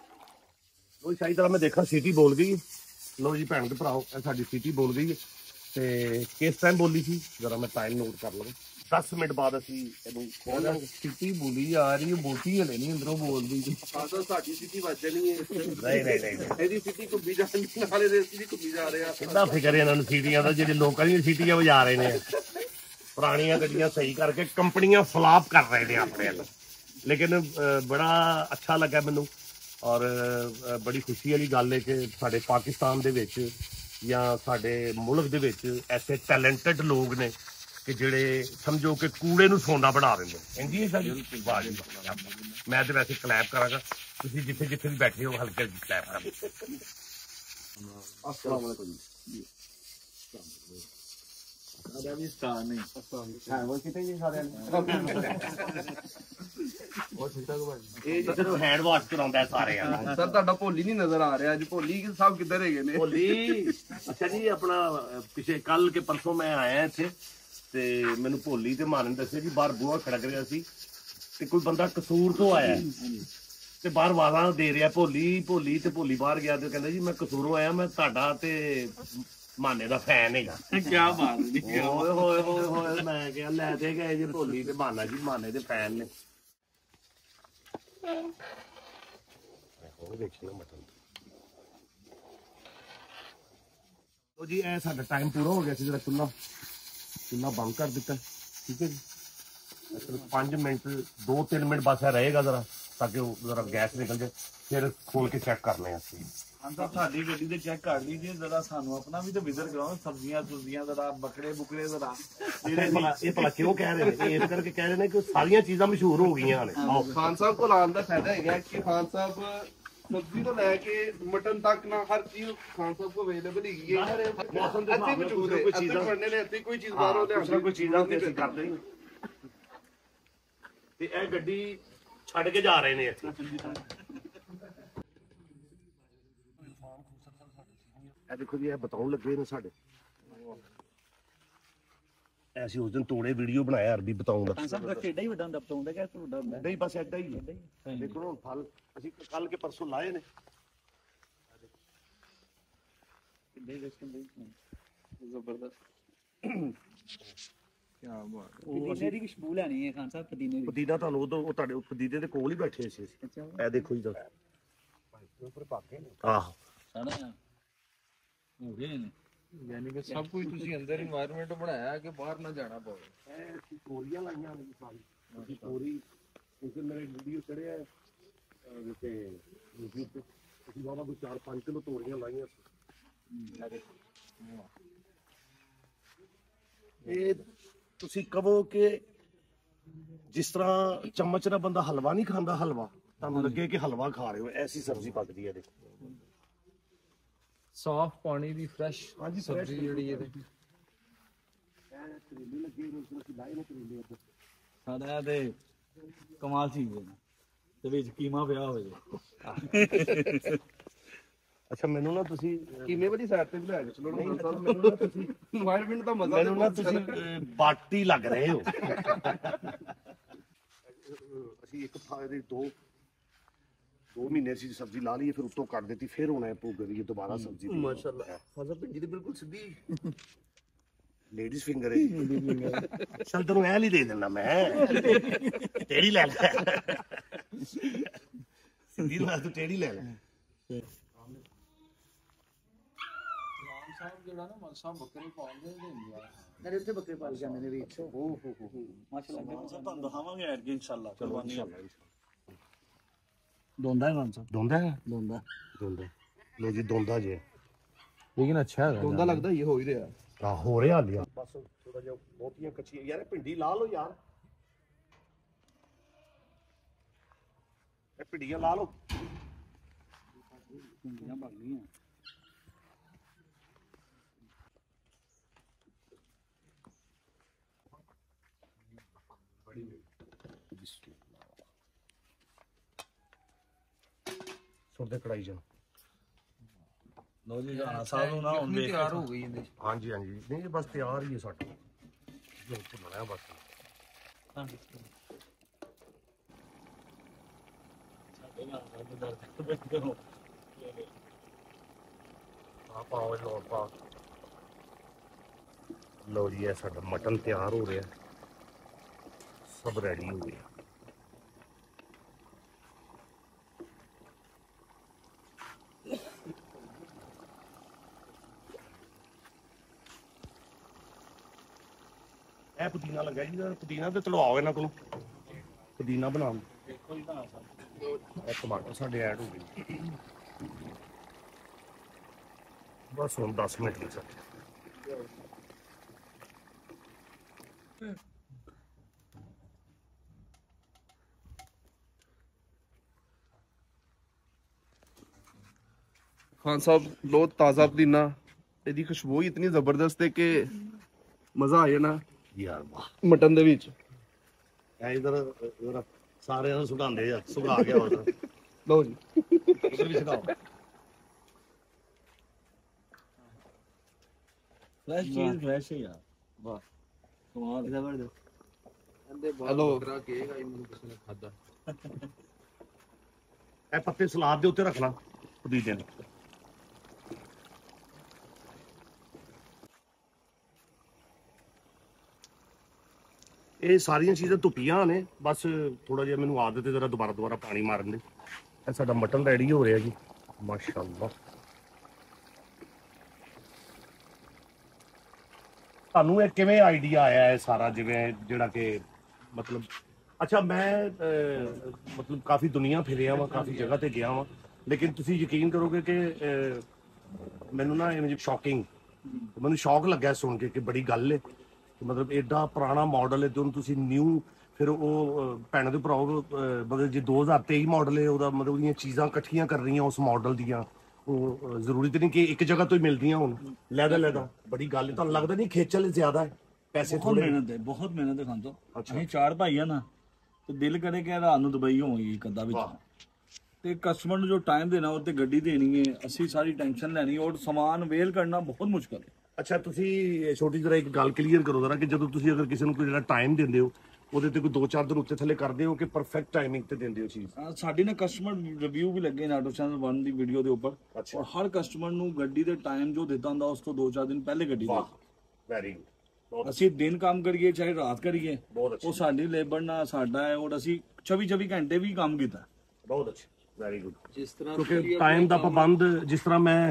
ਉਹ ਸਹੀ ਤਰ੍ਹਾਂ ਮੈਂ ਦੇਖਾ ਸੀਟੀ ਬੋਲ ਗਈ ਹੈ। ਲਓ ਜੀ ਭੈਣ ਤੇ ਭਰਾਓ ਇਹ ਸਾਡੀ ਸੀਟੀ ਬੋਲ ਗਈ ਹੈ ਤੇ ਕਿਸ ਟਾਈਮ ਬੋਲੀ ਸੀ ਜਰਾ ਮੈਂ ਟਾਈਮ ਨੋਟ ਕਰ ਲਵਾਂ। ਦਸ ਮਿੰਟ ਬਾਅਦ ਅਸੀਂ ਇਹਨੂੰ ਖੋਲ ਲਾਂਗੇ। ਸਿੱਟੀ ਬੋਲੀ ਆ ਰਹੀ ਬੋਟੀ ਹਲੇ ਨਹੀਂ ਅੰਦਰੋਂ ਬੋਲਦੀ ਜੀ। ਖਾਸਾ ਸਾਡੀ ਸਿੱਧੀ ਵੱਜ ਜਾਣੀ ਹੈ। ਨਹੀਂ ਨਹੀਂ ਨਹੀਂ ਇਹਦੀ ਸਿੱਧੀ ਘੁੰਮੀ ਜਾਣ ਨਾਲੇ ਦੇ ਸਿੱਧੀ ਘੁੰਮੀ ਜਾ ਰਿਹਾ। ਕਿੰਨਾ ਫਿਕਰ ਹੈ ਇਹਨਾਂ ਨੂੰ ਸੀਟੀਆਂ ਦਾ, ਜਿਹੜੇ ਲੋਕਾਂ ਦੀਆਂ ਸੀਟੀਆਂ ਵਜਾ ਰਹੇ ਨੇ। ਪੁਰਾਣੀਆਂ ਗੱਡੀਆਂ ਸਹੀ ਕਰਕੇ ਕੰਪਨੀਆਂ ਫਲਾਪ ਕਰ ਰਹੇ ਨੇ ਆਪਣੇ ਵੱਲ। ਲੇਕਿਨ ਬੜਾ ਅੱਛਾ ਲੱਗਾ ਮੈਨੂੰ ਔਰ ਬੜੀ ਖੁਸ਼ੀ ਵਾਲੀ ਗੱਲ ਹੈ ਕਿ ਸਾਡੇ ਪਾਕਿਸਤਾਨ ਦੇ ਵਿੱਚ ਜਾਂ ਸਾਡੇ ਮੁਲਕ ਦੇ ਵਿੱਚ ਐਸੇ ਟੈਲੈਂਟਡ ਲੋਕ ਨੇ ਕਿ ਜਿਹੜੇ ਸਮਝੋ ਕਿ ਕੂੜੇ ਨੂੰ ਸੋਨਾ ਬਣਾ ਦਿੰਦੇ। ਇੰਜੀ ਹੈ ਸਾਡੀ ਵਾਹ ਜੀ ਵਾਹ। ਮੈਂ ਤੇ ਵੈਸੇ ਕਲੈਪ ਕਰਾਂਗਾ, ਤੁਸੀਂ ਜਿੱਥੇ ਜਿੱਥੇ ਵੀ ਬੈਠੇ ਹੋ ਹਲਕੇ ਹਲਕੇ ਕਲੈਪ ਕਰ। अस्सलाम वालेकुम जी। ਸਾਡਾ ਵੀ ਸਟਾਰ ਨਹੀਂ ਹਾਂ ਉਹ ਕਿਤੇ ਜੀ ਸਾਰਿਆਂ ਨੇ और ठीक ठाक भाई। ਇਹ ਜਦੋਂ ਹੈਂਡ ਵਾਸ਼ ਕਰਾਉਂਦਾ ਸਾਰਿਆਂ ਨੂੰ। सर ਤੁਹਾਡਾ ਭੋਲੀ ਨਹੀਂ ਨਜ਼ਰ ਆ ਰਿਹਾ ਅੱਜ। ਭੋਲੀ ਸਾਹਿਬ ਕਿੱਧਰ ਹੈਗੇ ਨੇ? ਭੋਲੀ ਅੱਛਾ ਜੀ ਆਪਣਾ ਪਿਛੇ ਕੱਲ ਕੇ ਪਰਸੋਂ ਮੈਂ ਆਇਆ ਇੱਥੇ ਤੇ ਮੈਨੂੰ ਭੋਲੀ ਤੇ ਮਾਰਨ ਦੱਸਿਆ ਜੀ ਬਾਹਰ ਬੂਹਾ ਖੜਕ ਰਿਹਾ ਸੀ ਤੇ ਕੋਈ ਬੰਦਾ ਕਸੂਰ ਤੋਂ ਆਇਆ ਤੇ ਬਾਹਰ ਆਵਾਜ਼ਾਂ ਦੇ ਰਿਹਾ ਭੋਲੀ ਭੋਲੀ ਤੇ ਭੋਲੀ ਬਾਹਰ ਗਿਆ ਤੇ ਕਹਿੰਦਾ ਜੀ ਮੈਂ ਕਸੂਰੋਂ ਆਇਆ, ਮੈਂ ਤੁਹਾਡਾ ਤੇ ਮਾਨੇ ਦਾ ਫੈਨ ਹੈਗਾ। ਕੀ ਬਾਤ ਨਹੀਂ। ਓਏ ਹੋਏ ਹੋਏ ਹੋਏ ਮੈਂ ਕਿਹਾ ਲੈ ਦੇ ਗਏ ਜੀ ਭੋਲੀ ਤੇ ਮਾਨਾ ਜੀ ਮਾਨੇ ਦੇ ਫੈਨ ਨੇ। ਹੋਰ ਦੇਖੀਏ ਮਟਨ। ਲੋ ਜੀ ਇਹ ਸਾਡਾ ਟਾਈਮ ਪੂਰਾ ਹੋ ਗਿਆ ਸੀ, ਜਿਹੜਾ ਚੁੱਲ੍ਹਾ ਚੁੱਲ੍ਹਾ ਬੰਦ ਕਰ ਦਿੱਤਾ। ਠੀਕ ਹੈ ਜੀ, ਸਿਰਫ ਪੰਜ ਮਿੰਟ ਦੋ ਤਿੰਨ ਮਿੰਟ ਬਸ ਇਹ ਰਹੇਗਾ ਜ਼ਰਾ ਤਾਂ ਕਿ ਉਹ ਜ਼ਰਾ ਗੈਸ ਨਿਕਲ ਜਾਏ, ਫਿਰ ਖੋਲ ਕੇ ਚੈੱਕ ਕਰਨੇ ਆ ਅਸੀਂ। ਹਾਂ ਤਾਂ ਸਾਡੀ ਗੱਡੀ ਤੇ ਚੈੱਕ ਕਰ ਲੀजिए ਜ਼ਰਾ, ਸਾਨੂੰ ਆਪਣਾ ਵੀ ਤਾਂ ਵਿਜ਼ਿਟ ਕਰਾਓ। ਸਬਜ਼ੀਆਂ ਸੁਬਜ਼ੀਆਂ ਜ਼ਰਾ ਬੱਕਰੇ ਬੁਕਰੇ ਜ਼ਰਾ ਇਹ ਭਲਾ ਇਹ ਭਲਾ ਕਿਉਂ ਕਹਿ ਰਹੇ ਨੇ? ਇਹ ਇਸ ਕਰਕੇ ਕਹਿ ਰਹੇ ਨੇ ਕਿ ਸਾਰੀਆਂ ਚੀਜ਼ਾਂ ਮਸ਼ਹੂਰ ਹੋ ਗਈਆਂ ਨੇ। ਆਓ ਖਾਨ ਸਾਹਿਬ ਕੋਲ ਆਉਣ ਦਾ ਫਾਇਦਾ ਹੈਗਾ ਕਿ ਖਾਨ ਸਾਹਿਬ ਸਬਜ਼ੀ ਤੋਂ ਲੈ ਕੇ ਮਟਨ ਤੱਕ ਨਾ ਹਰ ਚੀਜ਼ ਖਾਨ ਸਾਹਿਬ ਕੋਲ ਅਵੇਲੇਬਲ ਹੈਗੀ ਹੈ। ਮੌਸਮ ਦੇ ਹਿਸਾਬ ਨਾਲ ਮੌਜੂਦ ਹੈ। ਕੋਈ ਇੱਥੇ ਚੀਜ਼ਾਂ ਬਣਨੇ ਨੇ, ਇੱਥੇ ਕੋਈ ਚੀਜ਼ ਹਾਂ ਬਾਹਰੋਂ ਕੁਛ ਨਾ ਲਿਆਉਣੀ ਕੋਈ ਚੀਜ਼ਾਂ ਤੇ ਅਸੀਂ ਕਰਦੇ ਹੀ ਹਾਂ। ਤੇ ਇਹ ਗੱਡੀ ਛੱਡ ਕੇ ਜਾ ਰਹੇ ਨੇ ਇੱਥੇ। ਇਹ ਦੇਖੋ ਜੀ ਇਹ ਬਤਾਉਣ ਲੱਗੇ ਨੇ ਸਾਡੇ। ਅਸੀਂ ਉਸ ਦਿਨ ਤੋੜੇ ਵੀਡੀਓ ਬਣਾਇਆ ਅਰਬੀ ਬਤਾਉਣ ਦਾ। ਸਭ ਦਾ ਟੇਡਾ ਹੀ ਵੱਡਾ ਹੁੰਦਾ ਪਤਾਉਂਦਾ ਕਿ ਵੱਡਾ ਹੁੰਦਾ ਨਹੀਂ ਬਸ ਏਦਾਂ ਹੀ ਹੈ। ਦੇਖੋ ਹੁਣ ਫਲ ਅਸੀਂ ਕੱਲ ਕੇ ਪਰਸੋਂ ਲਾਏ ਨੇ। ਜ਼ਬਰਦਸਤ। ਕੀ ਬਾਤ। ਪਦੀਨੇ ਦੀ ਖੁਸ਼ਬੂ ਲੈਣੀ ਹੈ ਖਾਨ ਸਾਹਿਬ, ਪਦੀਨੇ ਦੀ। ਪਦੀਨਾ ਤੁਹਾਨੂੰ ਉਦੋਂ ਉਹ ਤੁਹਾਡੇ ਪਦੀਨੇ ਦੇ ਕੋਲ ਹੀ ਬੈਠੇ ਸੀ ਅਸੀਂ। ਅੱਛਾ ਇਹ ਦੇਖੋ ਜੀ ਜਰਾ। ਆਹੋ ਸਾਡਾ ਹੋ ਗਏ ਨੇ। ਯਾਨੀ ਕਿ ਸਭ ਕੁਝ ਤੁਸੀਂ ਅੰਦਰ ਇਨਵਾਇਰਨਮੈਂਟ ਬਣਾਇਆ ਕਿ ਬਾਹਰ ਨਾ ਜਾਣਾ ਪਵੇ। ਇਹ ਅਸੀਂ ਤੋਰੀਆਂ ਲਾਈਆਂ ਨੇ ਜੀ ਸਾਰੀ। ਅਸੀਂ ਤੋਰੀ ਉਸ ਮੇਰੇ ਵੀਡੀਓ ਚੜਿਆ ਤੇ YouTube ਤੇ ਅਸੀਂ ਬਾਬਾ ਕੋਈ ਚਾਰ ਪੰਜ ਕਿਲੋ ਤੋਰੀਆਂ ਲਾਈਆਂ ਸੀ। ਇਹ ਤੁਸੀਂ ਕਹੋ ਕਿ ਜਿਸ ਤਰ੍ਹਾਂ ਚਮਚ ਨਾਲ ਬੰਦਾ ਹਲਵਾ ਨਹੀਂ ਖਾਂਦਾ, ਹਲਵਾ ਤੁਹਾਨੂੰ ਲੱਗੇ ਕਿ ਹਲਵਾ ਖਾ ਰਹੇ ਹੋ, ਐਸੀ ਸਬਜ਼ੀ ਪੱਕਦੀ ਹੈ। ਦੇਖੋ ਸਾਫ਼ ਪਾਣੀ ਦੀ ਫਰੈਸ਼ ਹਾਂਜੀ, ਸਬਜ਼ੀ ਜਿਹੜੀ ਇਹਦੇ ਕਰੇਲੇ ਲੱਗੇ ਨੇ, ਅਸੀਂ ਲਾਏ ਨੇ ਕਰੇਲੇ ਇੱਧਰ। ਸਾਡਾ ਤੇ ਕਮਾਲ ਸੀ ਤੇ ਵਿੱਚ ਕੀਮਾ ਪਿਆ ਹੋ ਜੇ। ਅੱਛਾ ਮੈਨੂੰ ਨਾ ਤੁਸੀਂ ਕਿੰਨੇ ਵਾਰੀ ਸਾਈਡ ਤੇ ਵੀ ਲੈ ਕੇ ਚਲੋ ਨਾ ਖਾਨ ਸਾਹਿਬ। ਮੈਨੂੰ ਨਾ ਤੁਸੀਂ ਇਨਵਾਇਰਨਮੈਂਟ ਦਾ ਮਜ਼ਾ ਮੈਨੂੰ ਨਾ ਤੁਸੀਂ ਅਹ, ਬਾਟੀ ਲੱਗ ਰਹੇ ਹੋ। ਅਸੀਂ ਇੱਕ ਥਾਂ ਦੇ ਦੋ ਦੋ ਮਹੀਨੇ ਸੀ ਸਬਜ਼ੀ ਲਾ ਲਈ, ਫਿਰ ਉੱਤੋਂ ਕੱਟ ਦਿੱਤੀ, ਫਿਰ ਹੁਣ ਇਹ ਭੁੱਗ ਰਹੀ ਹੈ ਦੁਬਾਰਾ ਸਬਜ਼ੀ। ਮਾਸ਼ਾਅੱਲਾ ਫਜ਼ਲ ਭਿੰਡੀ ਤੇ ਬਿਲਕੁਲ ਸਿੱਧੀ ਲੇਡੀਜ਼ ਫਿੰਗਰ ਹੈ। ਚੱਲ ਤੈਨੂੰ ਐ ਲਈ ਦੇ ਦਿੰਦਾ ਮੈਂ, ਟੇੜੀ ਲੈ ਲੈ। ਸਿੱਧੀ ਨਾਲ ਤੂੰ ਟੇੜੀ ਲੈ ਲੈ। ਸਾਹਿਬ ਜਿਹੜਾ ਨਾ ਮਲਸਾ ਬੱਕਰੀ ਪਾਉਂਦੇ ਨੇ ਇੰਡੀਆ ਮੇਰੇ ਉੱਥੇ ਬੱਕਰੇ ਪਾਲ ਜਾਂਦੇ ਨੇ ਵਿੱਚ। ਓ ਹੋ ਹੋ ਹੋ ਮਾਸ਼ਾਅੱਲਾ ਤੁਹਾਨੂੰ ਦਿਖਾਵਾਂਗੇ ਐਡ ਕੇ ਇਨਸ਼ਾਅੱਲਾ। ਚਲੋ ਇਨਸ਼ਾਅੱਲਾ। ਦੋਂਦਾ ਹੈ ਖਾਨ ਸਾਹਿਬ, ਦੋਂਦਾ ਹੈ ਦੋਂਦਾ। ਦੋਂਦਾ ਲੋ ਜੀ ਦੋਂਦਾ ਜੇ ਲੇਕਿਨ ਅੱਛਾ ਹੈ। ਦੋਂਦਾ ਲੱਗਦਾ ਇਹ ਹੋ ਹੀ ਰਿਹਾ। ਆ ਹੋ ਰਿਹਾ ਲਿਆ ਬਸ ਥੋੜਾ ਜਿਹਾ ਬਹੁਤੀਆਂ ਕੱਚੀਆਂ ਯਾਰ। ਇਹ ਭਿੰਡੀ ਲਾ ਲਓ ਯਾਰ, ਇਹ ਭਿੰਡੀਆਂ ਲਾ ਲਓ। ਭਿੰਡੀਆਂ ਪੱਕ ਗਈਆਂ। ਸੁੱਟ ਦੇ ਕੜਾਈ ਚ। ਲੋ ਜੀ ਰਾਣਾ ਸਾਹਿਬ ਨੂੰ ਨਾ ਹੁਣ ਦੇਖ ਤਿਆਰ ਹੋ ਗਈ ਇਹਦੇ ਹਾਂਜੀ ਹਾਂਜੀ ਨਹੀਂ ਇਹ ਬਸ ਤਿਆਰ ਹੀ ਹੈ ਸਾਡਾ ਜੋ ਬਣਾਇਆ ਬਸ। ਆ ਪਾਓ ਇਹ ਲੋੜ ਪਾ लो जी ये साडा मटन तैयार हो रहा है, सब रेडी हो गया। ਇਹ ਪੁਦੀਨਾ ਲੱਗਾ ਜੀ, ਪੁਦੀਨਾ ਤੇ ਤਲਵਾਓ ਇਹਨਾਂ ਕੋਲੋਂ, ਪੁਦੀਨਾ ਬਣਾ ਇਹ ਟਮਾਟਰ ਸਾਡੇ ਐਡ ਹੋ ਗਏ ਬਸ ਹੁਣ ਦਸ ਮਿੰਟ ਵਿੱਚ। खान साहब लो ताज़ा पुदीना, ਇਹਦੀ ਖੁਸ਼ਬੂ ਹੀ ਇਤਨੀ ਜ਼ਬਰਦਸਤ ਹੈ ਕਿ ਮਜ਼ਾ ਆ ਜਾਣਾ ਯਾਰ ਵਾਹ ਮਟਨ ਦੇ ਵਿੱਚ। ਐ ਇਧਰ ਇਧਰ ਸਾਰਿਆਂ ਨੂੰ ਸੁਗਾਉਂਦੇ ਆ, ਸੁਗਾ ਗਿਆ ਹੋਰ ਲਓ ਜੀ ਉਧਰ ਵੀ ਸੁਗਾਓ। फ्रेश चीज फ्रेश है यार, वाह कमाल ਜ਼ਬਰਦਸਤ। ਇਹਦੇ ਬਾਅਦ ਹੈਲੋ। ਬੱਕਰਾ ਕੇਕ ਆਈ ਮੈਨੂੰ ਕਿਸੇ ਨੇ ਖਾਦਾ। ਇਹ ਪੱਤੇ ਸਲਾਦ ਦੇ ਉੱਤੇ ਰੱਖਣਾ ਪੁਦੀਨੇ ਨੂੰ। ਇਹ ਸਾਰੀਆਂ ਚੀਜ਼ਾਂ ਧੁੱਪੀਆਂ ਨੇ, ਬਸ ਥੋੜਾ ਜਿਹਾ ਮੈਨੂੰ ਆਦਤ ਹੈ ਜਰਾ ਦੁਬਾਰਾ ਦੁਬਾਰਾ ਪਾਣੀ ਮਾਰਨ ਦੀ। ਇਹ ਸਾਡਾ ਮਟਨ ਰੈਡੀ ਹੋ ਰਿਹਾ ਜੀ, ਮਾਸ਼ਾਅੱਲਾ। ਤੁਹਾਨੂੰ ਇਹ ਕਿਵੇਂ ਆਈਡੀਆ ਆਇਆ ਇਹ ਸਾਰਾ, ਜਿਵੇਂ ਜਿਹੜਾ ਕਿ ਮਤਲਬ ਅੱਛਾ ਮੈਂ ਅਹ, ਮਤਲਬ ਕਾਫੀ ਦੁਨੀਆ ਫਿਰਿਆ ਵਾਂ, ਕਾਫੀ ਜਗ੍ਹਾ ਤੇ ਗਿਆ ਵਾਂ, ਲੇਕਿਨ ਤੁਸੀਂ ਯਕੀਨ ਕਰੋਗੇ ਕਿ ਅਹ, ਮੈਨੂੰ ਨਾ ਇਹ ਸ਼ੌਕਿੰਗ, ਮੈਨੂੰ ਸ਼ੌਕ ਲੱਗਾ ਸੁਣ ਕੇ ਕਿ ਬੜੀ ਗੱਲ ਹੈ, ਮਤਲਬ ਐਡਾ ਪੁਰਾਣਾ ਮਾਡਲ ਹੈ ਤੇ ਉਹਨੂੰ ਤੁਸੀਂ ਨਿਊ ਫਿਰ ਉਹ ਅਹ, ਭੈਣਾਂ ਦੇ ਭਰਾਓ ਅਹ, ਮਤਲਬ ਜੇ ਦੋ ਹਜ਼ਾਰ ਤੇਈ ਮਾਡਲ ਹੈ ਉਹਦਾ, ਮਤਲਬ ਉਹਦੀਆਂ ਚੀਜ਼ਾਂ ਇਕੱਠੀਆਂ ਕਰ ਰਹੀਆਂ ਉਸ ਮਾਡਲ ਦੀਆਂ, ਉਹ ਅਹ, ਜ਼ਰੂਰੀ ਤੇ ਨਹੀਂ ਕਿ ਇੱਕ ਜਗ੍ਹਾ ਤੋਂ ਹੀ ਮਿਲਦੀਆਂ ਹੁਣ, ਲੈਦਾ ਲੈਦਾ ਬੜੀ ਗੱਲ ਹੈ। ਤੁਹਾਨੂੰ ਲੱਗਦਾ ਨਹੀਂ ਖੇਚਲ ਜ਼ਿਆਦਾ ਹੈ, ਪੈਸੇ बहुत ਥੋੜੇ? मेहनत है, बहुत मेहनत है खान तो। अच्छा। ਅਸੀਂ ਚਾਰ ਭਾਈ ਆ ਨਾ, ਤੇ ਦਿਲ ਕਰੇ ਕਿ ਰਾਤ ਨੂੰ ਦੁਬਈ ਹੋਵਾਂਗੇ ਇੱਕ ਅੱਧਾ ਵਾਹ। ਵਿੱਚ, ਤੇ ਕਸਟਮਰ ਨੂੰ ਜੋ ਟਾਈਮ ਦੇਣਾ ਉਹ ਤੇ ਗੱਡੀ ਦੇਣੀ ਹੈ, ਅਸੀਂ ਸਾਰੀ ਟੈਨਸ਼ਨ ਲੈਣੀ ਔਰ ਸਮਾਨ ਵੇਲ ਕਰਨਾ ਬਹੁਤ ਮੁਸ਼ਕਲ ਹੈ। ਅੱਛਾ ਤੁਸੀਂ ਛੋਟੀ ਜਿਹੀ ਇੱਕ ਗੱਲ ਕਲੀਅਰ ਕਰੋ ਜ਼ਰਾ ਕਿ ਜਦੋਂ ਤੁਸੀਂ ਅਗਰ ਕਿਸੇ ਨੂੰ ਕੋਈ ਜਿਹੜਾ ਟਾਈਮ ਦਿੰਦੇ ਹੋ ਉਹਦੇ ਤੇ ਕੋਈ ਦੋ ਚਾਰ ਦਿਨ ਉੱਤੇ ਥੱਲੇ ਕਰਦੇ ਹੋ ਕਿ ਪਰਫੈਕਟ ਟਾਈਮਿੰਗ ਤੇ ਦਿੰਦੇ ਹੋ ਚੀਜ਼? ਅਹ ਸਾਡੀ ਨਾ ਕਸਟਮਰ ਰਿਵਿਊ ਵੀ ਲੱਗੇ ਨਾਟੋ ਚੈਨਲ ਵਨ ਦੀ ਵੀਡੀਓ ਦੇ ਉੱਪਰ, ਅੱਛਾ। ਔਰ ਹਰ ਕਸਟਮਰ ਨੂੰ ਗੱਡੀ ਦੇ ਟਾਈਮ ਜੋ ਦਿੱਤਾ ਹੁੰਦਾ ਉਸ ਤੋਂ ਦੋ ਚਾਰ ਦਿਨ ਪਹਿਲੇ ਗੱਡੀ ਵਾਹ ਦੇ। ਵੈਰੀ ਗੁੱਡ, ਬਹੁਤ ਅਸੀਂ ਦਿਨ ਕੰਮ ਕਰੀਏ ਚਾਹੇ ਰਾਤ ਕਰੀਏ, ਬਹੁਤ ਅੱਛਾ ਉਹ ਸਾਡੀ ਲੇਬਰ ਨਾਲ ਸਾਡਾ ਹੈ, ਔਰ ਅਸੀਂ ਚੌਵੀ ਚੌਵੀ ਘੰਟੇ ਵੀ ਕੰਮ ਕੀਤਾ। ਬਹੁਤ ਅੱਛਾ, ਵੈਰੀ ਗੁੱਡ। ਜਿਸ ਤਰ੍ਹਾਂ ਕਿਉਂਕਿ ਤੁਸੀਂ ਟਾਈਮ ਦਾ ਆਪਣੇ ਪਾਬੰਦ, ਜਿਸ ਤਰ੍ਹਾਂ ਮੈਂ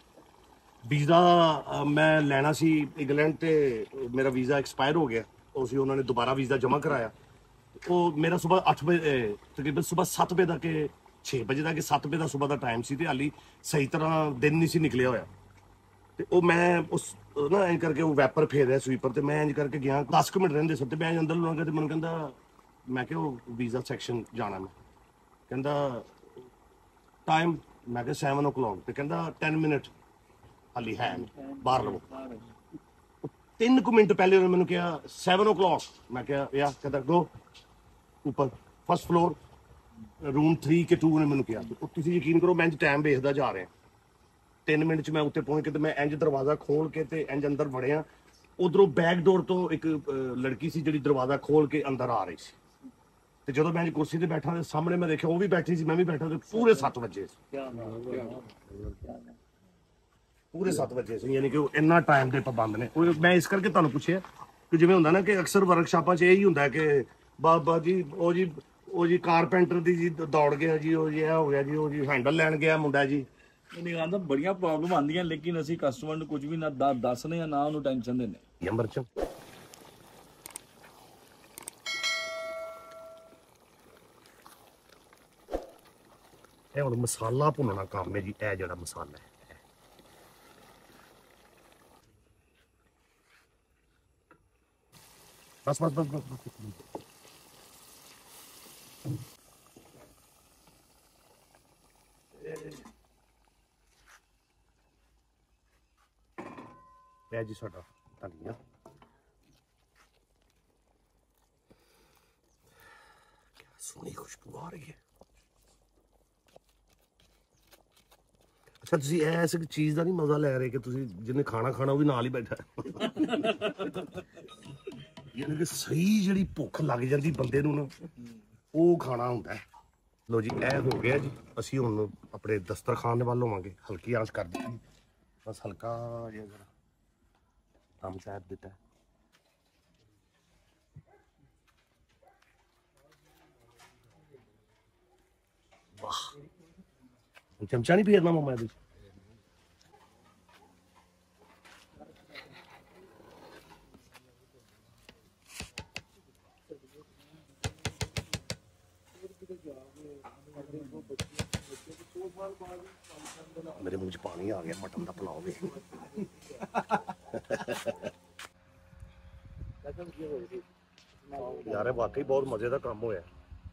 ਵੀਜ਼ਾ ਮੈਂ ਲੈਣਾ ਸੀ ਇੰਗਲੈਂਡ ਤੇ ਮੇਰਾ ਵੀਜ਼ਾ ਐਕਸਪਾਇਰ ਹੋ ਗਿਆ, ਅਸੀਂ ਉਹਨਾਂ ਨੇ ਦੁਬਾਰਾ ਵੀਜ਼ਾ ਜਮ੍ਹਾਂ ਕਰਾਇਆ। ਉਹ ਮੇਰਾ ਸਵੇਰ ਅੱਠ ਵਜੇ ਤਕਰੀਬਨ ਸਵੇਰ ਸੱਤ ਵਜੇ ਦਾ ਕਿ ਛੇ ਵਜੇ ਦਾ ਕਿ ਸੱਤ ਵਜੇ ਦਾ ਸਵੇਰ ਦਾ ਟਾਈਮ ਸੀ ਤੇ ਹਾਲੀ ਸਹੀ ਤਰ੍ਹਾਂ ਦਿਨ ਨਹੀਂ ਸੀ ਨਿਕਲਿਆ ਹੋਇਆ, ਤੇ ਉਹ ਮੈਂ ਉਸ ਨਾ ਇੰਜ ਕਰਕੇ ਉਹ ਵੈਪਰ ਫੇਰ ਰਿਹਾ ਸਵੀਪਰ ਤੇ ਮੈਂ ਇੰਜ ਕਰਕੇ ਗਿਆ, ਦਸ ਕੁ ਮਿੰਟ ਰਹਿੰਦੇ ਸੀ ਤੇ ਮੈਂ ਅੰਦਰ ਲੁਆਂਗਾ ਤੇ ਮੈਨੂੰ ਕਹਿੰਦਾ, ਮੈਂ ਕਿਹਾ ਉਹ ਵੀਜ਼ਾ ਸੈਕਸ਼ਨ ਜਾਣਾ, ਮੈਂ ਕਹਿੰਦਾ ਟਾਈਮ, ਮੈਂ ਕਿਹਾ ਸੈਵਨ ਓ ਕਲੌਕ, ਤੇ ਕਹਿੰਦਾ ਟੈਨ ਮਿੰਟ ਹਾਲੀ ਹੈ ਨਹੀਂ, ਬਾਹਰ ਲਵੋ। ਤਿੰਨ ਕੁ ਮਿੰਟ ਪਹਿਲੇ ਉਹਨੇ ਮੈਨੂੰ ਕਿਹਾ ਸੈਵਨ ਓ ਕਲੌਕ, ਮੈਂ ਕਿਹਾ ਯਾ, ਕਹਿੰਦਾ ਗੋ ਉੱਪਰ ਫਸਟ ਫਲੋਰ ਰੂਮ ਥ੍ਰੀ ਕੇ ਟੂ ਨੇ ਮੈਨੂੰ ਕਿਹਾ। ਉਹ ਤੁਸੀਂ ਯਕੀਨ ਕਰੋ ਮੈਂ ਇੰਜ ਟਾਈਮ ਵੇਖਦਾ ਜਾ ਰਿਹਾ, ਤਿੰਨ ਮਿੰਟ ਚ ਮੈਂ ਉੱਤੇ ਪਹੁੰਚ ਕੇ ਤੇ ਮੈਂ ਇੰਜ ਦਰਵਾਜ਼ਾ ਖੋਲ ਕੇ ਤੇ ਇੰਜ ਅੰਦਰ ਵੜਿਆ। ਉਧਰੋਂ ਬੈਕ ਡੋਰ ਤੋਂ ਇੱਕ ਅਹ, ਲੜਕੀ ਸੀ ਜਿਹੜੀ ਦਰਵਾਜ਼ਾ ਖੋਲ ਕੇ ਅੰਦਰ ਆ ਰਹੀ ਸੀ, ਤੇ ਜਦੋਂ ਮੈਂ ਕੁਰਸੀ ਤੇ ਬੈਠਾ ਤੇ ਸਾਹਮਣੇ ਮੈਂ ਦੇਖਿਆ ਉਹ ਵੀ ਬੈਠੀ ਸੀ, ਮੈਂ ਵੀ ਬੈਠਾ, ਤੇ ਪੂਰੇ ਸੱਤ ਵਜੇ ਸੀ, ਪੂਰੇ ਸੱਤ ਵਜੇ ਸੀ, ਯਾਨੀ ਕਿ ਉਹ ਇੰਨਾ ਟਾਈਮ ਦੇ ਪਾਬੰਦ ਨੇ। ਉਹ ਮੈਂ ਇਸ ਕਰਕੇ ਤੁਹਾਨੂੰ ਪੁੱਛਿਆ ਕਿ ਜਿਵੇਂ ਹੁੰਦਾ ਨਾ ਕਿ ਅਕਸਰ ਵਰਕਸ਼ਾਪਾਂ 'ਚ ਇਹੀ ਹੁੰਦਾ ਕਿ ਬਾਬਾ ਜੀ ਉਹ ਜੀ ਉਹ ਜੀ ਕਾਰਪੈਂਟਰ ਦੀ ਜੀ ਦੌੜ ਗਿਆ ਜੀ, ਉਹ ਜੀ ਇਹ ਹੋ ਗਿਆ ਜੀ, ਉਹ ਜੀ ਹੈਂਡਲ ਲੈਣ ਗਿਆ ਮੁੰਡਾ ਜੀ। ਨਹੀਂ ਆਂਦਾ ਬੜੀਆਂ ਪ੍ਰੋਬਲਮ ਆਉਂਦੀਆਂ, ਲੇਕਿਨ ਅਸੀਂ ਕਸਟਮਰ ਨੂੰ ਕੁਝ ਵੀ ਨਾ ਦ- ਦੱਸਦੇ ਆ ਨਾ ਉਹਨੂੰ ਟੈਨਸ਼ਨ ਦਿੰਦੇ। ਨੰਬਰ ਚ ਇਹ ਹੁਣ ਮਸਾਲਾ ਭੁੰਨਣਾ ਕੰਮ ਹੈ ਜੀ, ਇਹ ਜਿਹੜਾ ਮਸਾਲਾ ਹੈ ਬਸ ਬਸ ਬਸ ਬਸ ਬਸ। ਇਹ ਜੀ ਸਾਡਾ ਧਨੀਆ, ਕਿਆ ਸੋਹਣੀ ਖੁਸ਼ਬੂ ਆ ਰਹੀ ਹੈ। ਅੱਛਾ ਤੁਸੀਂ ਐਸ ਚੀਜ਼ ਦਾ ਨਹੀਂ ਮਜ਼ਾ ਲੈ ਰਹੇ ਕਿ ਤੁਸੀਂ ਜਿਹਨੇ ਖਾਣਾ ਖਾਣਾ ਉਹ ਵੀ ਨਾਲ ਹੀ ਬੈਠਾ ਯਾਨੀ ਕਿ ਸਹੀ ਜਿਹੜੀ ਭੁੱਖ ਲੱਗ ਜਾਂਦੀ ਬੰਦੇ ਨੂੰ ਨਾ ਉਹ ਖਾਣਾ ਹੁੰਦਾ ਹੈ। ਲੋ ਜੀ ਇਹ ਹੋ ਗਿਆ ਜੀ, ਅਸੀਂ ਹੁਣ ਆਪਣੇ ਦਸਤਰਖਾਨ ਦੇ ਵੱਲ ਹੋਵਾਂਗੇ। ਹਲਕੀ ਆਂਚ ਕਰ ਦਿੱਤੀ, ਬਸ ਹਲਕਾ ਜਿਹਾ ਜਰਾ ਕੰਮ ਸਾਹਿਬ ਦਿੱਤਾ ਵਾਹ ਚਮਚਾ ਨਹੀਂ ਫੇਰਨਾ ਮਮਾ ਇਹਦੇ मेरे मुंह च पानी आ गया मटन का पुलाव भी यार वाकई बहुत मजे का काम होया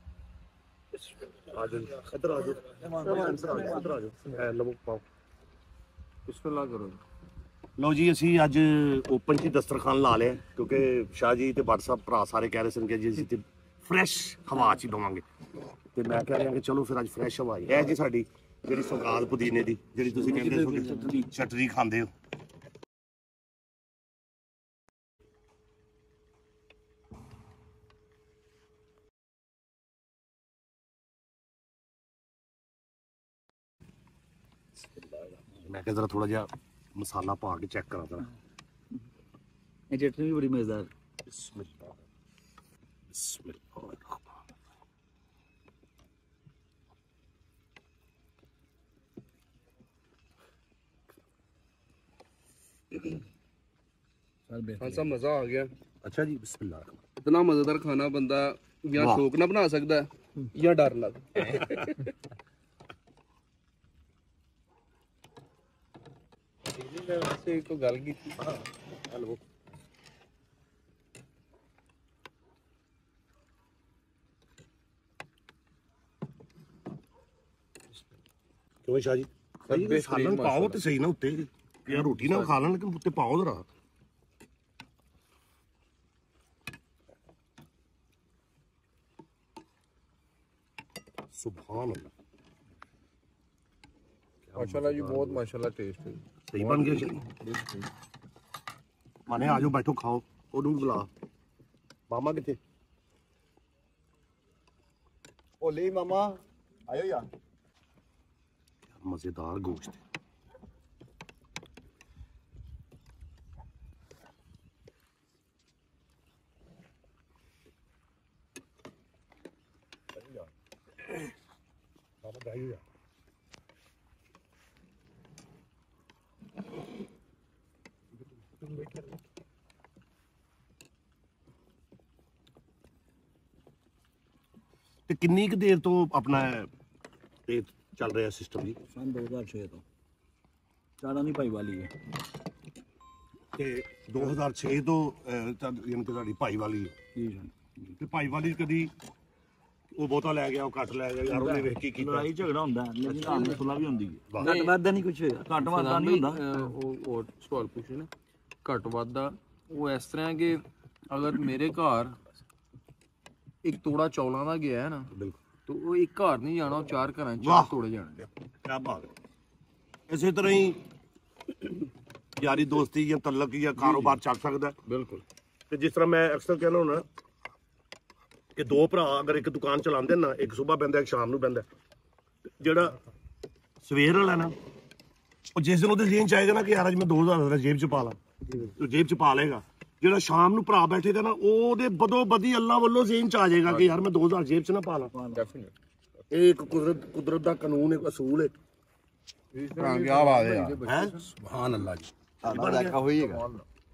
आज इधर आ जाओ इधर आ जाओ लो पाओ ਬਿਸਮਿਲ੍ਲਾ ਕਰੋ ਲਓ ਜੀ ਅਸੀਂ ਅੱਜ ਓਪਨ 'ਚ ਦਸਤਰਖਾਨ ਲਾ ਲਿਆ ਕਿਉਂਕਿ ਸ਼ਾਹ ਜੀ ਤੇ WhatsApp ਭਰਾ ਸਾਰੇ ਕਹਿ ਰਹੇ ਸਨ ਕਿ ਜੀ ਅਸੀਂ ਤੇ ਫਰੈਸ਼ ਹਵਾ 'ਚ ਦਵਾਂਗੇ ਤੇ ਮੈਂ ਕਹਿ ਰਿਹਾ ਕਿ ਚਲੋ ਫਿਰ ਅੱਜ ਫਰੈਸ਼ ਹਵਾ ਹੀ ਇਹ ਜੀ ਸਾਡੀ ਜਿਹੜੀ ਸੌਗਾਤ ਪੁਦੀਨੇ ਦੀ ਜਿਹੜੀ ਤੁਸੀਂ ਕਹਿੰਦੇ ਹੋ ਚਟਨੀ ਖਾਂਦੇ ਹੋ मैं क्या जरा थोड़ा जा मसाला पा के चेक करा जरा ये चटनी भी बड़ी मजेदार बिस्मिल्लाह बिस्मिल्लाह खान साहब मजा आ गया अच्छा जी बिस्मिल्लाह इतना मजेदार खाना बंदा या शौक ना बना सकता है या डर लग ਇੱਕ ਗੱਲ ਕੀਤੀ हेलो क्यों शाह जी भाई सालन पाओ तो सही ना उत्ते यार रोटी ना खा लें लेकिन उत्ते पाओ जरा सुभान अल्लाह ਮਾਸ਼ਾਅੱਲਾ ਜੀ ਬਹੁਤ ਮਾਸ਼ਾਅੱਲਾ ਟੇਸਟ ਹੈ सही बन गया माने आ जाओ बैठो खाओ ओनू भी बुला मामा किथे ਓਲੇ ਮਾਮਾ ਆਇਓ ਯਾਰ मजेदार गोश्त बाबा गाइयो यार ਤੇ ਕਿੰਨੀ ਕੁ ਦੇਰ ਤੋਂ ਆਪਣਾ ਇਹ ਚੱਲ ਰਿਹਾ ਸਿਸਟਮ ਜੀ सन दो हज़ार छह तो चारा नहीं पाई वाली है ਤੇ ਦੋ ਹਜ਼ਾਰ ਛੇ ਤੋਂ ਅਹ, ਤਾਂ ਯਾਨੀ ਕਿ ਤੁਹਾਡੀ ਭਾਈ ਵਾਲੀ जी सन ਤੇ ਭਾਈ ਵਾਲੀ ਕਦੀ ਉਹ ਬਹੁਤਾ ਲੈ ਗਿਆ ਉਹ ਘੱਟ ਲੈ ਗਿਆ ਯਾਰ ਉਹਨੇ ਵੇਖ ਕੀ ਕੀਤਾ लड़ाई झगड़ा ਹੁੰਦਾ ਲੇਕਿਨ ਆਮ ਸੁਲਾ ਵੀ ਹੁੰਦੀ ਹੈ ਵਾਹ। ਘੱਟ ਵੱਧ ਨਹੀਂ ਕੁਝ ਘੱਟ ਵੱਧ ਤਾਂ ਨਹੀਂ ਹੁੰਦਾ ਅਹ ਉਹ ਉਹ ਸਵਾਲ ਪੁੱਛੇ ਨਾ ਘੱਟ ਵੱਧ ਦਾ ਉਹ ਇਸ ਤਰ੍ਹਾਂ ਹੈ ਕਿ ਅਗਰ ਮੇਰੇ ਘਰ ਇੱਕ ਤੋੜਾ ਚੌਲਾਂ ਦਾ ਗਿਆ ਹੈ ਨਾ ਬਿਲਕੁਲ ਤਾਂ ਉਹ ਇੱਕ ਘਰ ਨਹੀਂ ਜਾਣਾ ਉਹ ਚਾਰ ਘਰਾਂ 'ਚ ਵਾਹ। ਚਾਰ ਤੋੜੇ ਜਾਣੇ ਕਿਆ ਬਾਤ ਹੈ ਇਸੇ ਤਰ੍ਹਾਂ ਹੀ ਯਾਰੀ ਦੋਸਤੀ ਜਾਂ ਤਲਕ ਜਾਂ ਕਾਰੋਬਾਰ ਚੱਲ ਸਕਦਾ ਹੈ। ਬਿਲਕੁਲ ਤੇ ਜਿਸ ਤਰ੍ਹਾਂ ਮੈਂ ਅਕਸਰ ਕਹਿੰਦਾ ਹੁੰਦਾ ਕਿ ਦੋ ਭਰਾ ਅਗਰ ਇੱਕ ਦੁਕਾਨ ਚਲਾਉਂਦੇ ਨਾ ਇੱਕ ਸਵੇਰ ਬੰਦਾ ਇੱਕ ਸ਼ਾਮ ਨੂੰ ਬੰਦਾ ਜਿਹੜਾ ਸਵੇਰ ਵਾਲਾ ਨਾ ਉਹ ਜਿਸ ਦਿਨ ਉਹਦੇ ਜੇਬ ਚ ਆਏਗਾ ਨਾ ਕਿ ਯਾਰ ਅੱਜ ਮੈਂ ਦੋ ਹਜ਼ਾਰ ਦਾ ਜੇਬ ਚ ਪਾ ਲਾਂ ਉਹ ਜੇਬ ਚ ਪਾ ਲੇਗਾ ਜਿਹੜਾ ਸ਼ਾਮ ਨੂੰ ਭਰਾ ਬੈਠੇਗਾ ਨਾ ਉਹਦੇ ਬਦੋ ਬਦੀ ਅੱਲਾ ਵੱਲੋਂ ਜੇਬ ਚ ਆ ਜਾਏਗਾ ਕਿ ਯਾਰ ਮੈਂ ਦੋ ਹਜ਼ਾਰ ਜੇਬ ਚ ਨਾ ਪਾ ਲਾਂ ਡੈਫੀਨਿਟ ਇਹ ਇੱਕ ਕੁਦਰਤ ਕੁਦਰਤ ਦਾ ਕਾਨੂੰਨ ਹੈ ਅਸੂਲ ਹੈ ਹਾਂ ਕੀ ਬਾਤ ਹੈ ਹੈ ਸੁਭਾਨ ਅੱਲਾਹ ਜੀ ਦੇਖਾ ਹੋਈਏਗਾ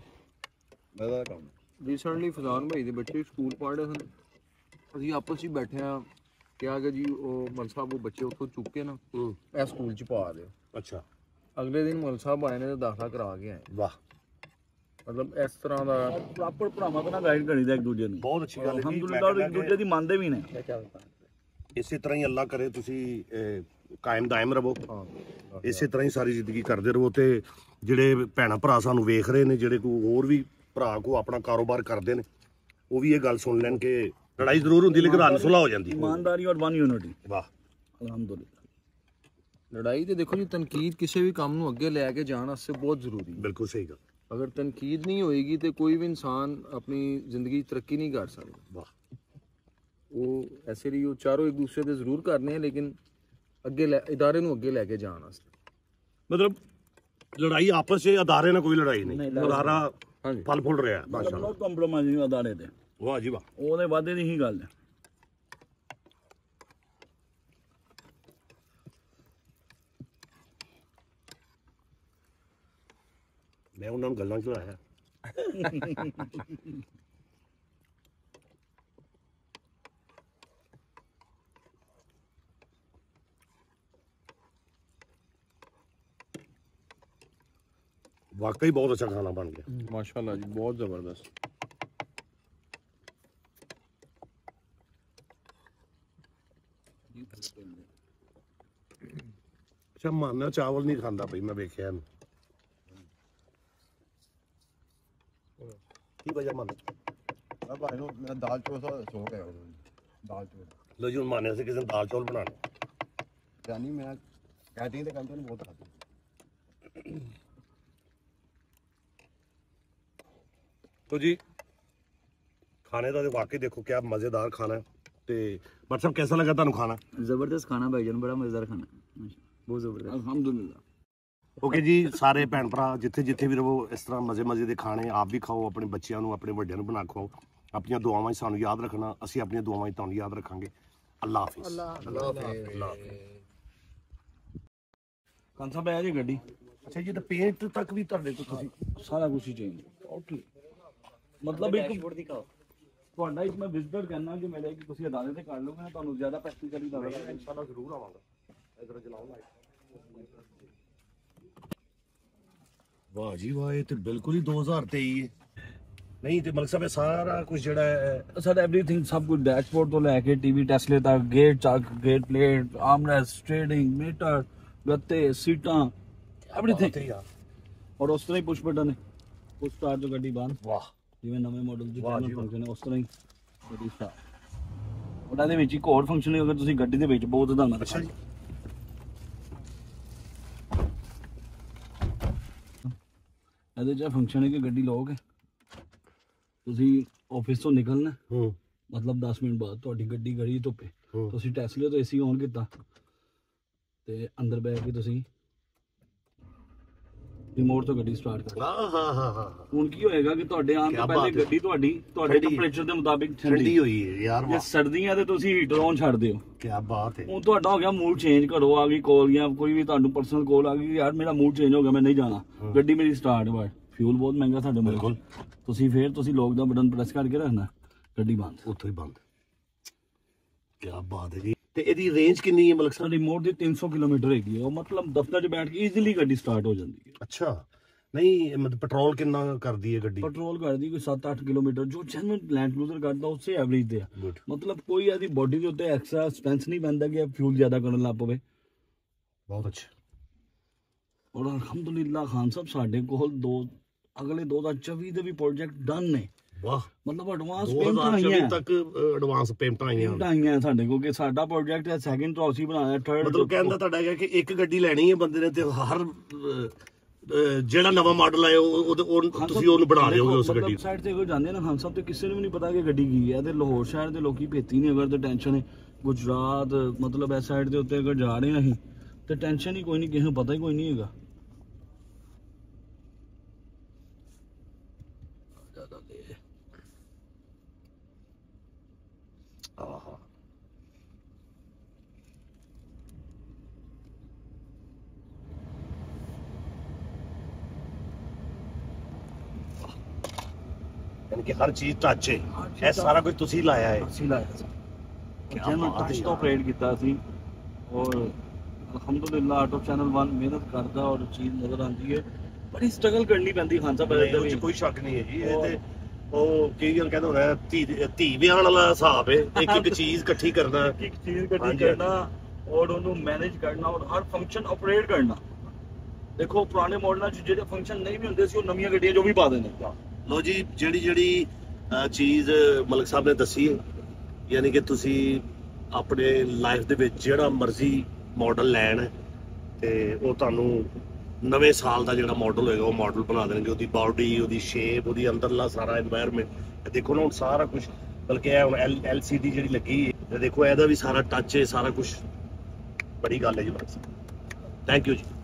ਮਜ਼ਾ ਕੰਮ ਰੀਸੈਂਟਲੀ ਫਜ਼ਾਨ ਭਾਈ ਦੇ ਬੱਚੇ ਸਕੂਲ ਪੜ੍ਹ ਰਹੇ ਸਨ ਅਸੀਂ ਆਪਸ 'ਚ ਹੀ ਬੈਠੇ ਆ ਕਿਹਾ ਕਿ ਜੀ ਉਹ ਮਲ ਸਾਹਿਬ ਉਹ ਬੱਚੇ ਉੱਥੋਂ ਚੁੱਕ ਕੇ ਨਾ ਇਹ ਸਕੂਲ 'ਚ ਪਾ ਦਿਓ ਅੱਛਾ ਅਗਲੇ ਦਿਨ ਮਲ ਸਾਹਿਬ ਆਏ ਨੇ ਤੇ ਦਾਖਲਾ ਕਰਾ ਕੇ ਆਏ ਵਾਹ ਮਤਲਬ ਇਸ ਤਰ੍ਹਾਂ ਦਾ ਪ੍ਰੋਪਰ ਭਰਾਵਾਂ ਬਣਾ ਗਾਈਡ ਕਰੀਦਾ ਇੱਕ ਦੂਜੇ ਨੂੰ ਬਹੁਤ ਅੱਛੀ ਗੱਲ ਹੈ ਜੀ। ਮੈਂ ਅਲਹਮਦੁਲਿਲਾ ਇੱਕ ਦੂਜੇ ਦੀ ਮੰਨਦੇ ਵੀ ਨੇ ਇਸੇ ਤਰ੍ਹਾਂ ਹੀ ਅੱਲਾ ਕਰੇ ਤੁਸੀਂ ਅਹ, ਕਾਇਮ ਦਾਇਮ ਰਹੋ ਇਸੇ ਤਰ੍ਹਾਂ ਹੀ ਸਾਰੀ ਜ਼ਿੰਦਗੀ ਕਰਦੇ ਰਹੋ ਤੇ ਜਿਹੜੇ ਭੈਣਾ ਭਰਾ ਸਾਨੂੰ ਵੇਖ ਰਹੇ ਨੇ ਜਿਹੜੇ ਕੋਈ ਹੋਰ ਵੀ ਭਰਾ ਕੋ ਆਪਣਾ ਕਾਰੋਬਾਰ ਕਰਦੇ ਨੇ ਉਹ ਵੀ ਇਹ ਗੱਲ ਸੁਣ ਲੈਣ ਕਿ ਲੜਾਈ ਜ਼ਰੂਰ ਹੁੰਦੀ ਲੇਕਿਨ ਰਲ ਸੁਲ੍ਹਾ ਹੋ ਜਾਂਦੀ ईमानदारी और वन यूनिटी ਵਾਹ अल्हम्दुलिल्लाह ਲੜਾਈ ਤੇ ਦੇਖੋ ਜੀ ਤਨਕੀਦ ਕਿਸੇ ਵੀ ਕੰਮ ਨੂੰ ਅੱਗੇ ਲੈ ਕੇ ਜਾਣ ਵਾਸਤੇ ਬਹੁਤ ਜ਼ਰੂਰੀ ਹੈ ਬਿਲਕੁਲ ਸਹੀ ਗੱਲ ਅਗਰ ਤਨਕੀਦ ਨਹੀਂ ਹੋਏਗੀ ਤੇ ਕੋਈ ਵੀ ਇਨਸਾਨ ਆਪਣੀ ਜ਼ਿੰਦਗੀ 'ਚ ਤਰੱਕੀ ਨਹੀਂ ਕਰ ਸਕਦਾ ਵਾਹ ਉਹ ਐਸੇ ਲਈ ਉਹ ਚਾਰੋਂ ਇੱਕ ਦੂਸਰੇ ਦੇ ਜ਼ਰੂਰ ਕਰਨੇ ਆ ਲੇਕਿਨ ਅੱਗੇ ਲੈ ਇਦਾਰੇ ਨੂੰ ਅੱਗੇ ਲੈ ਕੇ ਜਾਣ ਵਾਸਤੇ ਮਤਲਬ ਲੜਾਈ ਆਪਸ 'ਚ ਅਦਾਰੇ ਨਾਲ ਕੋਈ ਲੜਾਈ ਨਹੀਂ ਅਦਾਰਾ ਹਾਂਜੀ ਫਲ ਫੁੱਲ ਰਿਹਾ ਮਾਸ਼ਾਅੱਲਾ। ਨੋ ਕੰਪਰੋਮਾਈਜ਼ਿੰਗ ਅਦਾਰੇ ਤੇ ਵਾਹ ਜੀ ਵਾਹ। ਉਹਦੇ ਵਾਅਦੇ ਦੀ ਹੀ ਗੱਲ ਹੈ। ਮੈਂ ਉਹਨਾਂ ਨੂੰ ਗੱਲਾਂ ਚ ਲਾਇਆ। वाकई बहुत अच्छा खाना बन गया माशाल्लाह जी, बहुत जबरदस्त। अच्छा माना चावल नहीं खाता भाई, मैं देखा की वजह माना भाई नो मेरा दाल चौल सा शौक है, दाल चौल लो जी। माने से किसी दाल चौल बनाने यानी मैं कैटरिंग तो करता नहीं बहुत खाती। तो जी खाने का तो वाकई देखो क्या मजेदार खाना है। ते बट साहब कैसा लगा तुहानू खाना? जबरदस्त खाना भाईजान, बड़ा मजेदार खाना, बहुत जबरदस्त अल्हम्दुलिल्लाह। ओके जी सारे भैन भरा जिथे जिथे भी रहो इस तरह मजे मजे के खाने आप भी खाओ, अपने बच्चों को अपने वड्डियां नूं बना खाओ। अपनी दुआवां सानू याद रखना, असीं अपनी दुआवां तुहानू याद रखांगे। अल्लाह हाफिज़। अल्लाह हाफिज़। खान साहब है जी गड्डी। अच्छा जी तो पेंट तक भी तुहाडे तो तुसीं सारा कुछ ही चेंज टोटली, मतलब एक ਤੁਹਾਡਾ ਇੱਕ ਮੈਂ ਵਿਜ਼ਿਟਰ ਕਰਨਾ ਕਿ ਮੇਰੇ ਕਿ ਤੁਸੀਂ ਅਦਾਰੇ ਤੇ ਕਰ ਲਓਗੇ ਨਾ, ਤੁਹਾਨੂੰ ਜ਼ਿਆਦਾ ਪ੍ਰੈਕਟੀਕਲੀ ਦੱਸਾਂਗਾ। इंशाल्लाह जरूर आवांगा। इधर चलाओ लाइट। वाह जी वाह, ये तो बिल्कुल ही दो हज़ार तेईस है। नहीं तो मलिक साहब सारा कुछ ਜਿਹੜਾ ਹੈ ਸਰ ਐਵਰੀਥਿੰਗ ਸਭ ਕੁਝ ਡੈਸ਼ਬੋਰਡ ਤੋਂ ਲੈ ਕੇ ਟੀਵੀ ਟੈਸਲੇ ਤੱਕ, ਗੇਟ ਚੱਕ, gate plate, armrest, steering, meter, ਗੱਤੇ, ਸੀਟਾਂ, ਐਵਰੀਥਿੰਗ। ਔਰ ਉਸ ਤਰ੍ਹਾਂ ਹੀ ਪੁਸ਼ ਬਟਨ ਹੈ, ਪੁਸ਼ ਸਟਾਰਟ ਜੋ ਗੱਡੀ ਬੰਦ। ਵਾਹ ਜਿਵੇਂ ਨਵੇਂ ਮਾਡਲ ਦੀ ਫੰਕਸ਼ਨ ਹੈ ਉਸ ਤਰ੍ਹਾਂ ਹੀ ਗੱਡੀ ਸਟਾਰਟ। ਉਹਨਾਂ ਦੇ ਵਿੱਚ ਇੱਕ ਹੋਰ ਫੰਕਸ਼ਨ ਹੈ, ਅਗਰ ਤੁਸੀਂ ਗੱਡੀ ਦੇ ਵਿੱਚ ਬਹੁਤ ਦਾ ਅੱਛਾ ਜੀ। ਇਹਦੇ 'ਚ ਫੰਕਸ਼ਨ ਹੈ ਕਿ ਗੱਡੀ ਲਓਗੇ ਤੁਸੀਂ ਆਫਿਸ ਤੋਂ ਨਿਕਲਣਾ, ਹੂੰ ਮਤਲਬ ਦਸ ਮਿੰਟ ਬਾਅਦ ਤੁਹਾਡੀ ਗੱਡੀ ਗੜੀ ਧੁੱਪੇ, ਹੂੰ ਤੁਸੀਂ ਟੈਸਲੇ ਤੋਂ ਏਸੀ ਔਨ ਕੀਤਾ ਤੇ ਅੰਦਰ ਬੈਠ ਕੇ ਤੁਸੀਂ ਰਿਮੋਟ ਤੋਂ ਗੱਡੀ ਸਟਾਰਟ ਕਰ। ਹਾਂ ਹਾਂ ਹਾਂ ਹਾਂ ਹੁਣ ਕੀ ਹੋਏਗਾ ਕਿ ਤੁਹਾਡੇ ਆਉਣ ਤੋਂ ਪਹਿਲੇ ਗੱਡੀ ਤੁਹਾਡੀ ਤੁਹਾਡੇ ਟੈਂਪਰੇਚਰ ਦੇ ਮੁਤਾਬਿਕ ਠੰਡੀ ਠੰਡੀ ਹੋਈ ਹੈ ਯਾਰ। ਜੇ ਸਰਦੀਆਂ ਤੇ ਤੁਸੀਂ ਹੀਟਰ ਔਨ ਛੱਡ ਦਿਓ, ਕੀ ਬਾਤ ਹੈ। ਹੁਣ ਤੁਹਾਡਾ ਹੋ ਗਿਆ ਮੂਡ ਚੇਂਜ, ਘਰੋਂ ਆ ਗਈ ਕਾਲ ਜਾਂ ਕੋਈ ਵੀ ਤੁਹਾਨੂੰ ਪਰਸਨਲ ਕਾਲ ਆ ਗਈ, ਯਾਰ ਮੇਰਾ ਮੂਡ ਚੇਂਜ ਹੋ ਗਿਆ, ਮੈਂ ਨਹੀਂ ਜਾਣਾ, ਗੱਡੀ ਮੇਰੀ ਸਟਾਰਟ ਹੋਇਆ। ਫਿਊਲ ਬਹੁਤ ਮਹਿੰਗਾ ਸਾਡੇ ਮੁਲਕ, ਤੁਸੀਂ ਫੇਰ ਤੁਸੀਂ ਲੋਕ ਦਾ ਬਟਨ ਪ੍ਰੈਸ ਕਰਕੇ ਰੱਖਣਾ, ਗੱਡੀ ਬੰਦ, ਉੱਥੋਂ ਹੀ ਬੰਦ। ਕੀ ਬਾਤ ਹੈ ਜੀ। ਤੇ ਇਹਦੀ ਰੇਂਜ ਕਿੰਨੀ ਹੈ ਮਲਿਕ ਸਾਹਿਬ? ਰਿਮੋਟ ਦੀ ਤਿੰਨ ਸੌ ਕਿਲੋਮੀਟਰ ਹੈਗੀ ਹੈ, ਉਹ ਮਤਲਬ ਦਫ਼ਤਰ 'ਚ ਬੈਠ ਕੇ ਈਜ਼ੀਲੀ ਗੱਡੀ ਸਟਾਰਟ ਹੋ ਜਾਂਦੀ ਹੈ। ਅੱਛਾ ਨਹੀਂ ਮਤਲਬ ਪੈਟਰੋਲ ਕਿੰਨਾ ਕਰਦੀ ਹੈ ਗੱਡੀ? ਪੈਟਰੋਲ ਕਰਦੀ ਕੋਈ ਸੱਤ ਅੱਠ ਕਿਲੋਮੀਟਰ, ਜੋ ਜੈਨੂਇਨ ਲੈਂਡ ਕਰੂਜ਼ਰ ਕਰਦਾ ਉਸੇ ਐਵਰੇਜ ਤੇ ਆ। ਗੁੱਡ। ਮਤਲਬ ਕੋਈ ਇਹਦੀ ਬੋਡੀ ਦੇ ਉੱਤੇ ਐਕਸਟਰਾ ਸਪੈਂਸ ਨਹੀਂ ਪੈਂਦਾ ਕਿ ਫਿਊਲ ਜ਼ਿਆਦਾ ਕਰਨ ਲੱਗ ਪਵੇ। ਬਹੁਤ ਅੱਛਾ। ਔਰ ਅਲਹਮਦੁਲਿਲਾ ਖਾਨ ਸਾਹਿਬ ਸਾਡੇ ਕੋਲ ਦੋ ਅਗਲੇ ਦੋ ਹਜ਼ਾਰ ਚੌਵੀ ਦੇ ਵੀ ਪ੍ਰੋਜੈਕਟ ਡਨ ਨੇ। ਵਾਹ, ਮਤਲਬ ਐਡਵਾਂਸ ਦੋ ਹਜ਼ਾਰ ਚੌਵੀ ਤੱਕ ਐਡਵਾਂਸ ਪੇਮੈਂਟਾਂ ਆਈਆਂ ਆਈਆਂ ਸਾਡੇ ਕੋਲ ਕਿ ਸਾਡਾ ਪ੍ਰੋਜੈਕਟ ਹੈ ਸੈਕਿੰਡ ਤੋਂ ਅਸੀਂ ਬਣਾਇਆ, ਥਰਡ ਮਤਲਬ ਕਹਿੰਦਾ ਤੁਹਾਡਾ ਹੈਗਾ ਕਿ ਇੱਕ ਗੱਡੀ ਲੈਣੀ ਹੈ ਬੰਦੇ ਨੇ ਤੇ ਹਰ ਜਿਹੜਾ ਨਵਾਂ ਮਾਡਲ ਆਏ ਉਹ ਤੁਸੀਂ ਉਹਨੂੰ ਬਣਾ ਦਿਓਗੇ ਉਸ ਗੱਡੀ ਨੂੰ। ਸਾਈਡ ਤੇ ਕੋਈ ਜਾਂਦੇ ਨਾ ਖਾਨ ਸਾਹਿਬ ਤੇ ਕਿਸੇ ਨੂੰ ਵੀ ਨਹੀਂ ਪਤਾ ਕਿ ਗੱਡੀ ਕੀ ਹੈ। ਤੇ ਲਾਹੌਰ ਸ਼ਹਿਰ ਦੇ ਲੋਕੀ ਭੇਤੀ ਨਹੀਂ, ਅਗਰ ਤੇ ਟੈਨਸ਼ਨ ਹੈ ਗੁਜਰਾਤ ਮਤਲਬ ਇਸ ਸਾਈਡ ਦੇ ਉੱਤੇ ਅਗਰ ਜਾ ਰਹੇ ਹਾਂ ਅਸੀਂ ਤੇ ਟੈਨਸ਼ਨ ਹੀ ਕੋਈ ਨਹੀਂ, ਕਿਸੇ ਨੂੰ ਪਤਾ ਹੀ ਕੋਈ ਨਹੀਂ ਹੈਗਾ। ਆਹਾ यानी कि हर चीज टच है, ਇਹ ਸਾਰਾ ਕੁਝ ਤੁਸੀਂ ਲਾਇਆ ਹੈ? ਅਸੀਂ ਲਾਇਆ ਸੀ, ਜੈਨੂਇਨ ਟੱਚ ਤੋਂ ਆਪਰੇਟ ਕੀਤਾ ਸੀ। ਔਰ ਅਲਹਮਦੁਲਿਲਾ ਆਟੋ ਚੈਨਲ ਵਨ ਮਿਹਨਤ ਕਰਦਾ ਔਰ ਚੀਜ਼ ਨਜ਼ਰ ਆਉਂਦੀ ਹੈ। ਬੜੀ ਸਟਰਗਲ ਕਰਨੀ ਪੈਂਦੀ ਖਾਨ ਸਾਹਿਬ ਇਹਦੇ ਵਿੱਚ, ਕੋਈ ਸ਼ੱਕ ਨਹੀਂ ਹੈ ਜੀ। ਇਹ ਤੇ ਉਹ ਕਈ ਵਾਰ ਕਹਿੰਦੇ ਹੁੰਦਾ ਧੀ ਧੀ ਵਿਆਹਣ ਵਾਲਾ ਹਿਸਾਬ ਹੈ, ਇੱਕ ਇੱਕ ਚੀਜ਼ ਇਕੱਠੀ ਕਰਨਾ, ਇੱਕ ਚੀਜ਼ ਇਕੱਠੀ ਕਰਨਾ ਔਰ ਉਹਨੂੰ ਮੈਨੇਜ ਕਰਨਾ ਔਰ ਹਰ ਫੰਕਸ਼ਨ ਆਪਰੇਟ ਕਰਨਾ। ਦੇਖੋ ਪੁਰਾਣੇ ਮਾਡਲਾਂ 'ਚ ਜਿਹੜੇ ਫੰਕਸ਼ਨ ਨਹੀਂ ਵੀ ਹੁੰਦੇ ਸੀ ਉਹ ਨਵੀਆਂ ਗੱਡੀਆਂ ਜੋ ਵੀ ਪਾ ਦਿੰਦੇ। ਲੋ ਜੀ ਜਿਹੜੀ ਜਿਹੜੀ ਚੀਜ਼ ਮਲਿਕ ਸਾਹਿਬ ਨੇ ਦੱਸੀ ਹੈ, ਯਾਨੀ ਕਿ ਤੁਸੀਂ ਆਪਣੇ ਲਾਈਫ ਦੇ ਵਿੱਚ ਜਿਹੜਾ ਮਰਜ਼ੀ ਮਾਡਲ ਲੈਣ ਹੈ ਤੇ ਉਹ ਤੁਹਾਨੂੰ ਨਵੇਂ ਸਾਲ ਦਾ ਜਿਹੜਾ ਮਾਡਲ ਹੋਏਗਾ ਉਹ ਮਾਡਲ ਬਣਾ ਦੇਣਗੇ। ਉਹਦੀ ਬਾਡੀ, ਉਹਦੀ ਸ਼ੇਪ, ਉਹਦੀ ਅੰਦਰਲਾ ਸਾਰਾ ਐਨਵਾਇਰਨਮੈਂਟ ਦੇਖੋ ਨਾ ਹੁਣ ਸਾਰਾ ਕੁਝ, ਬਲਕਿ ਇਹ ਹੁਣ ਐਲ ਸੀ ਡੀ ਜਿਹੜੀ ਲੱਗੀ ਹੈ ਤੇ ਦੇਖੋ ਇਹਦਾ ਵੀ ਸਾਰਾ ਟੱਚ ਹੈ, ਸਾਰਾ ਕੁਝ। ਬੜੀ ਗੱਲ ਹੈ ਜੀ ਬਸ। ਥੈਂਕ ਯੂ ਜੀ।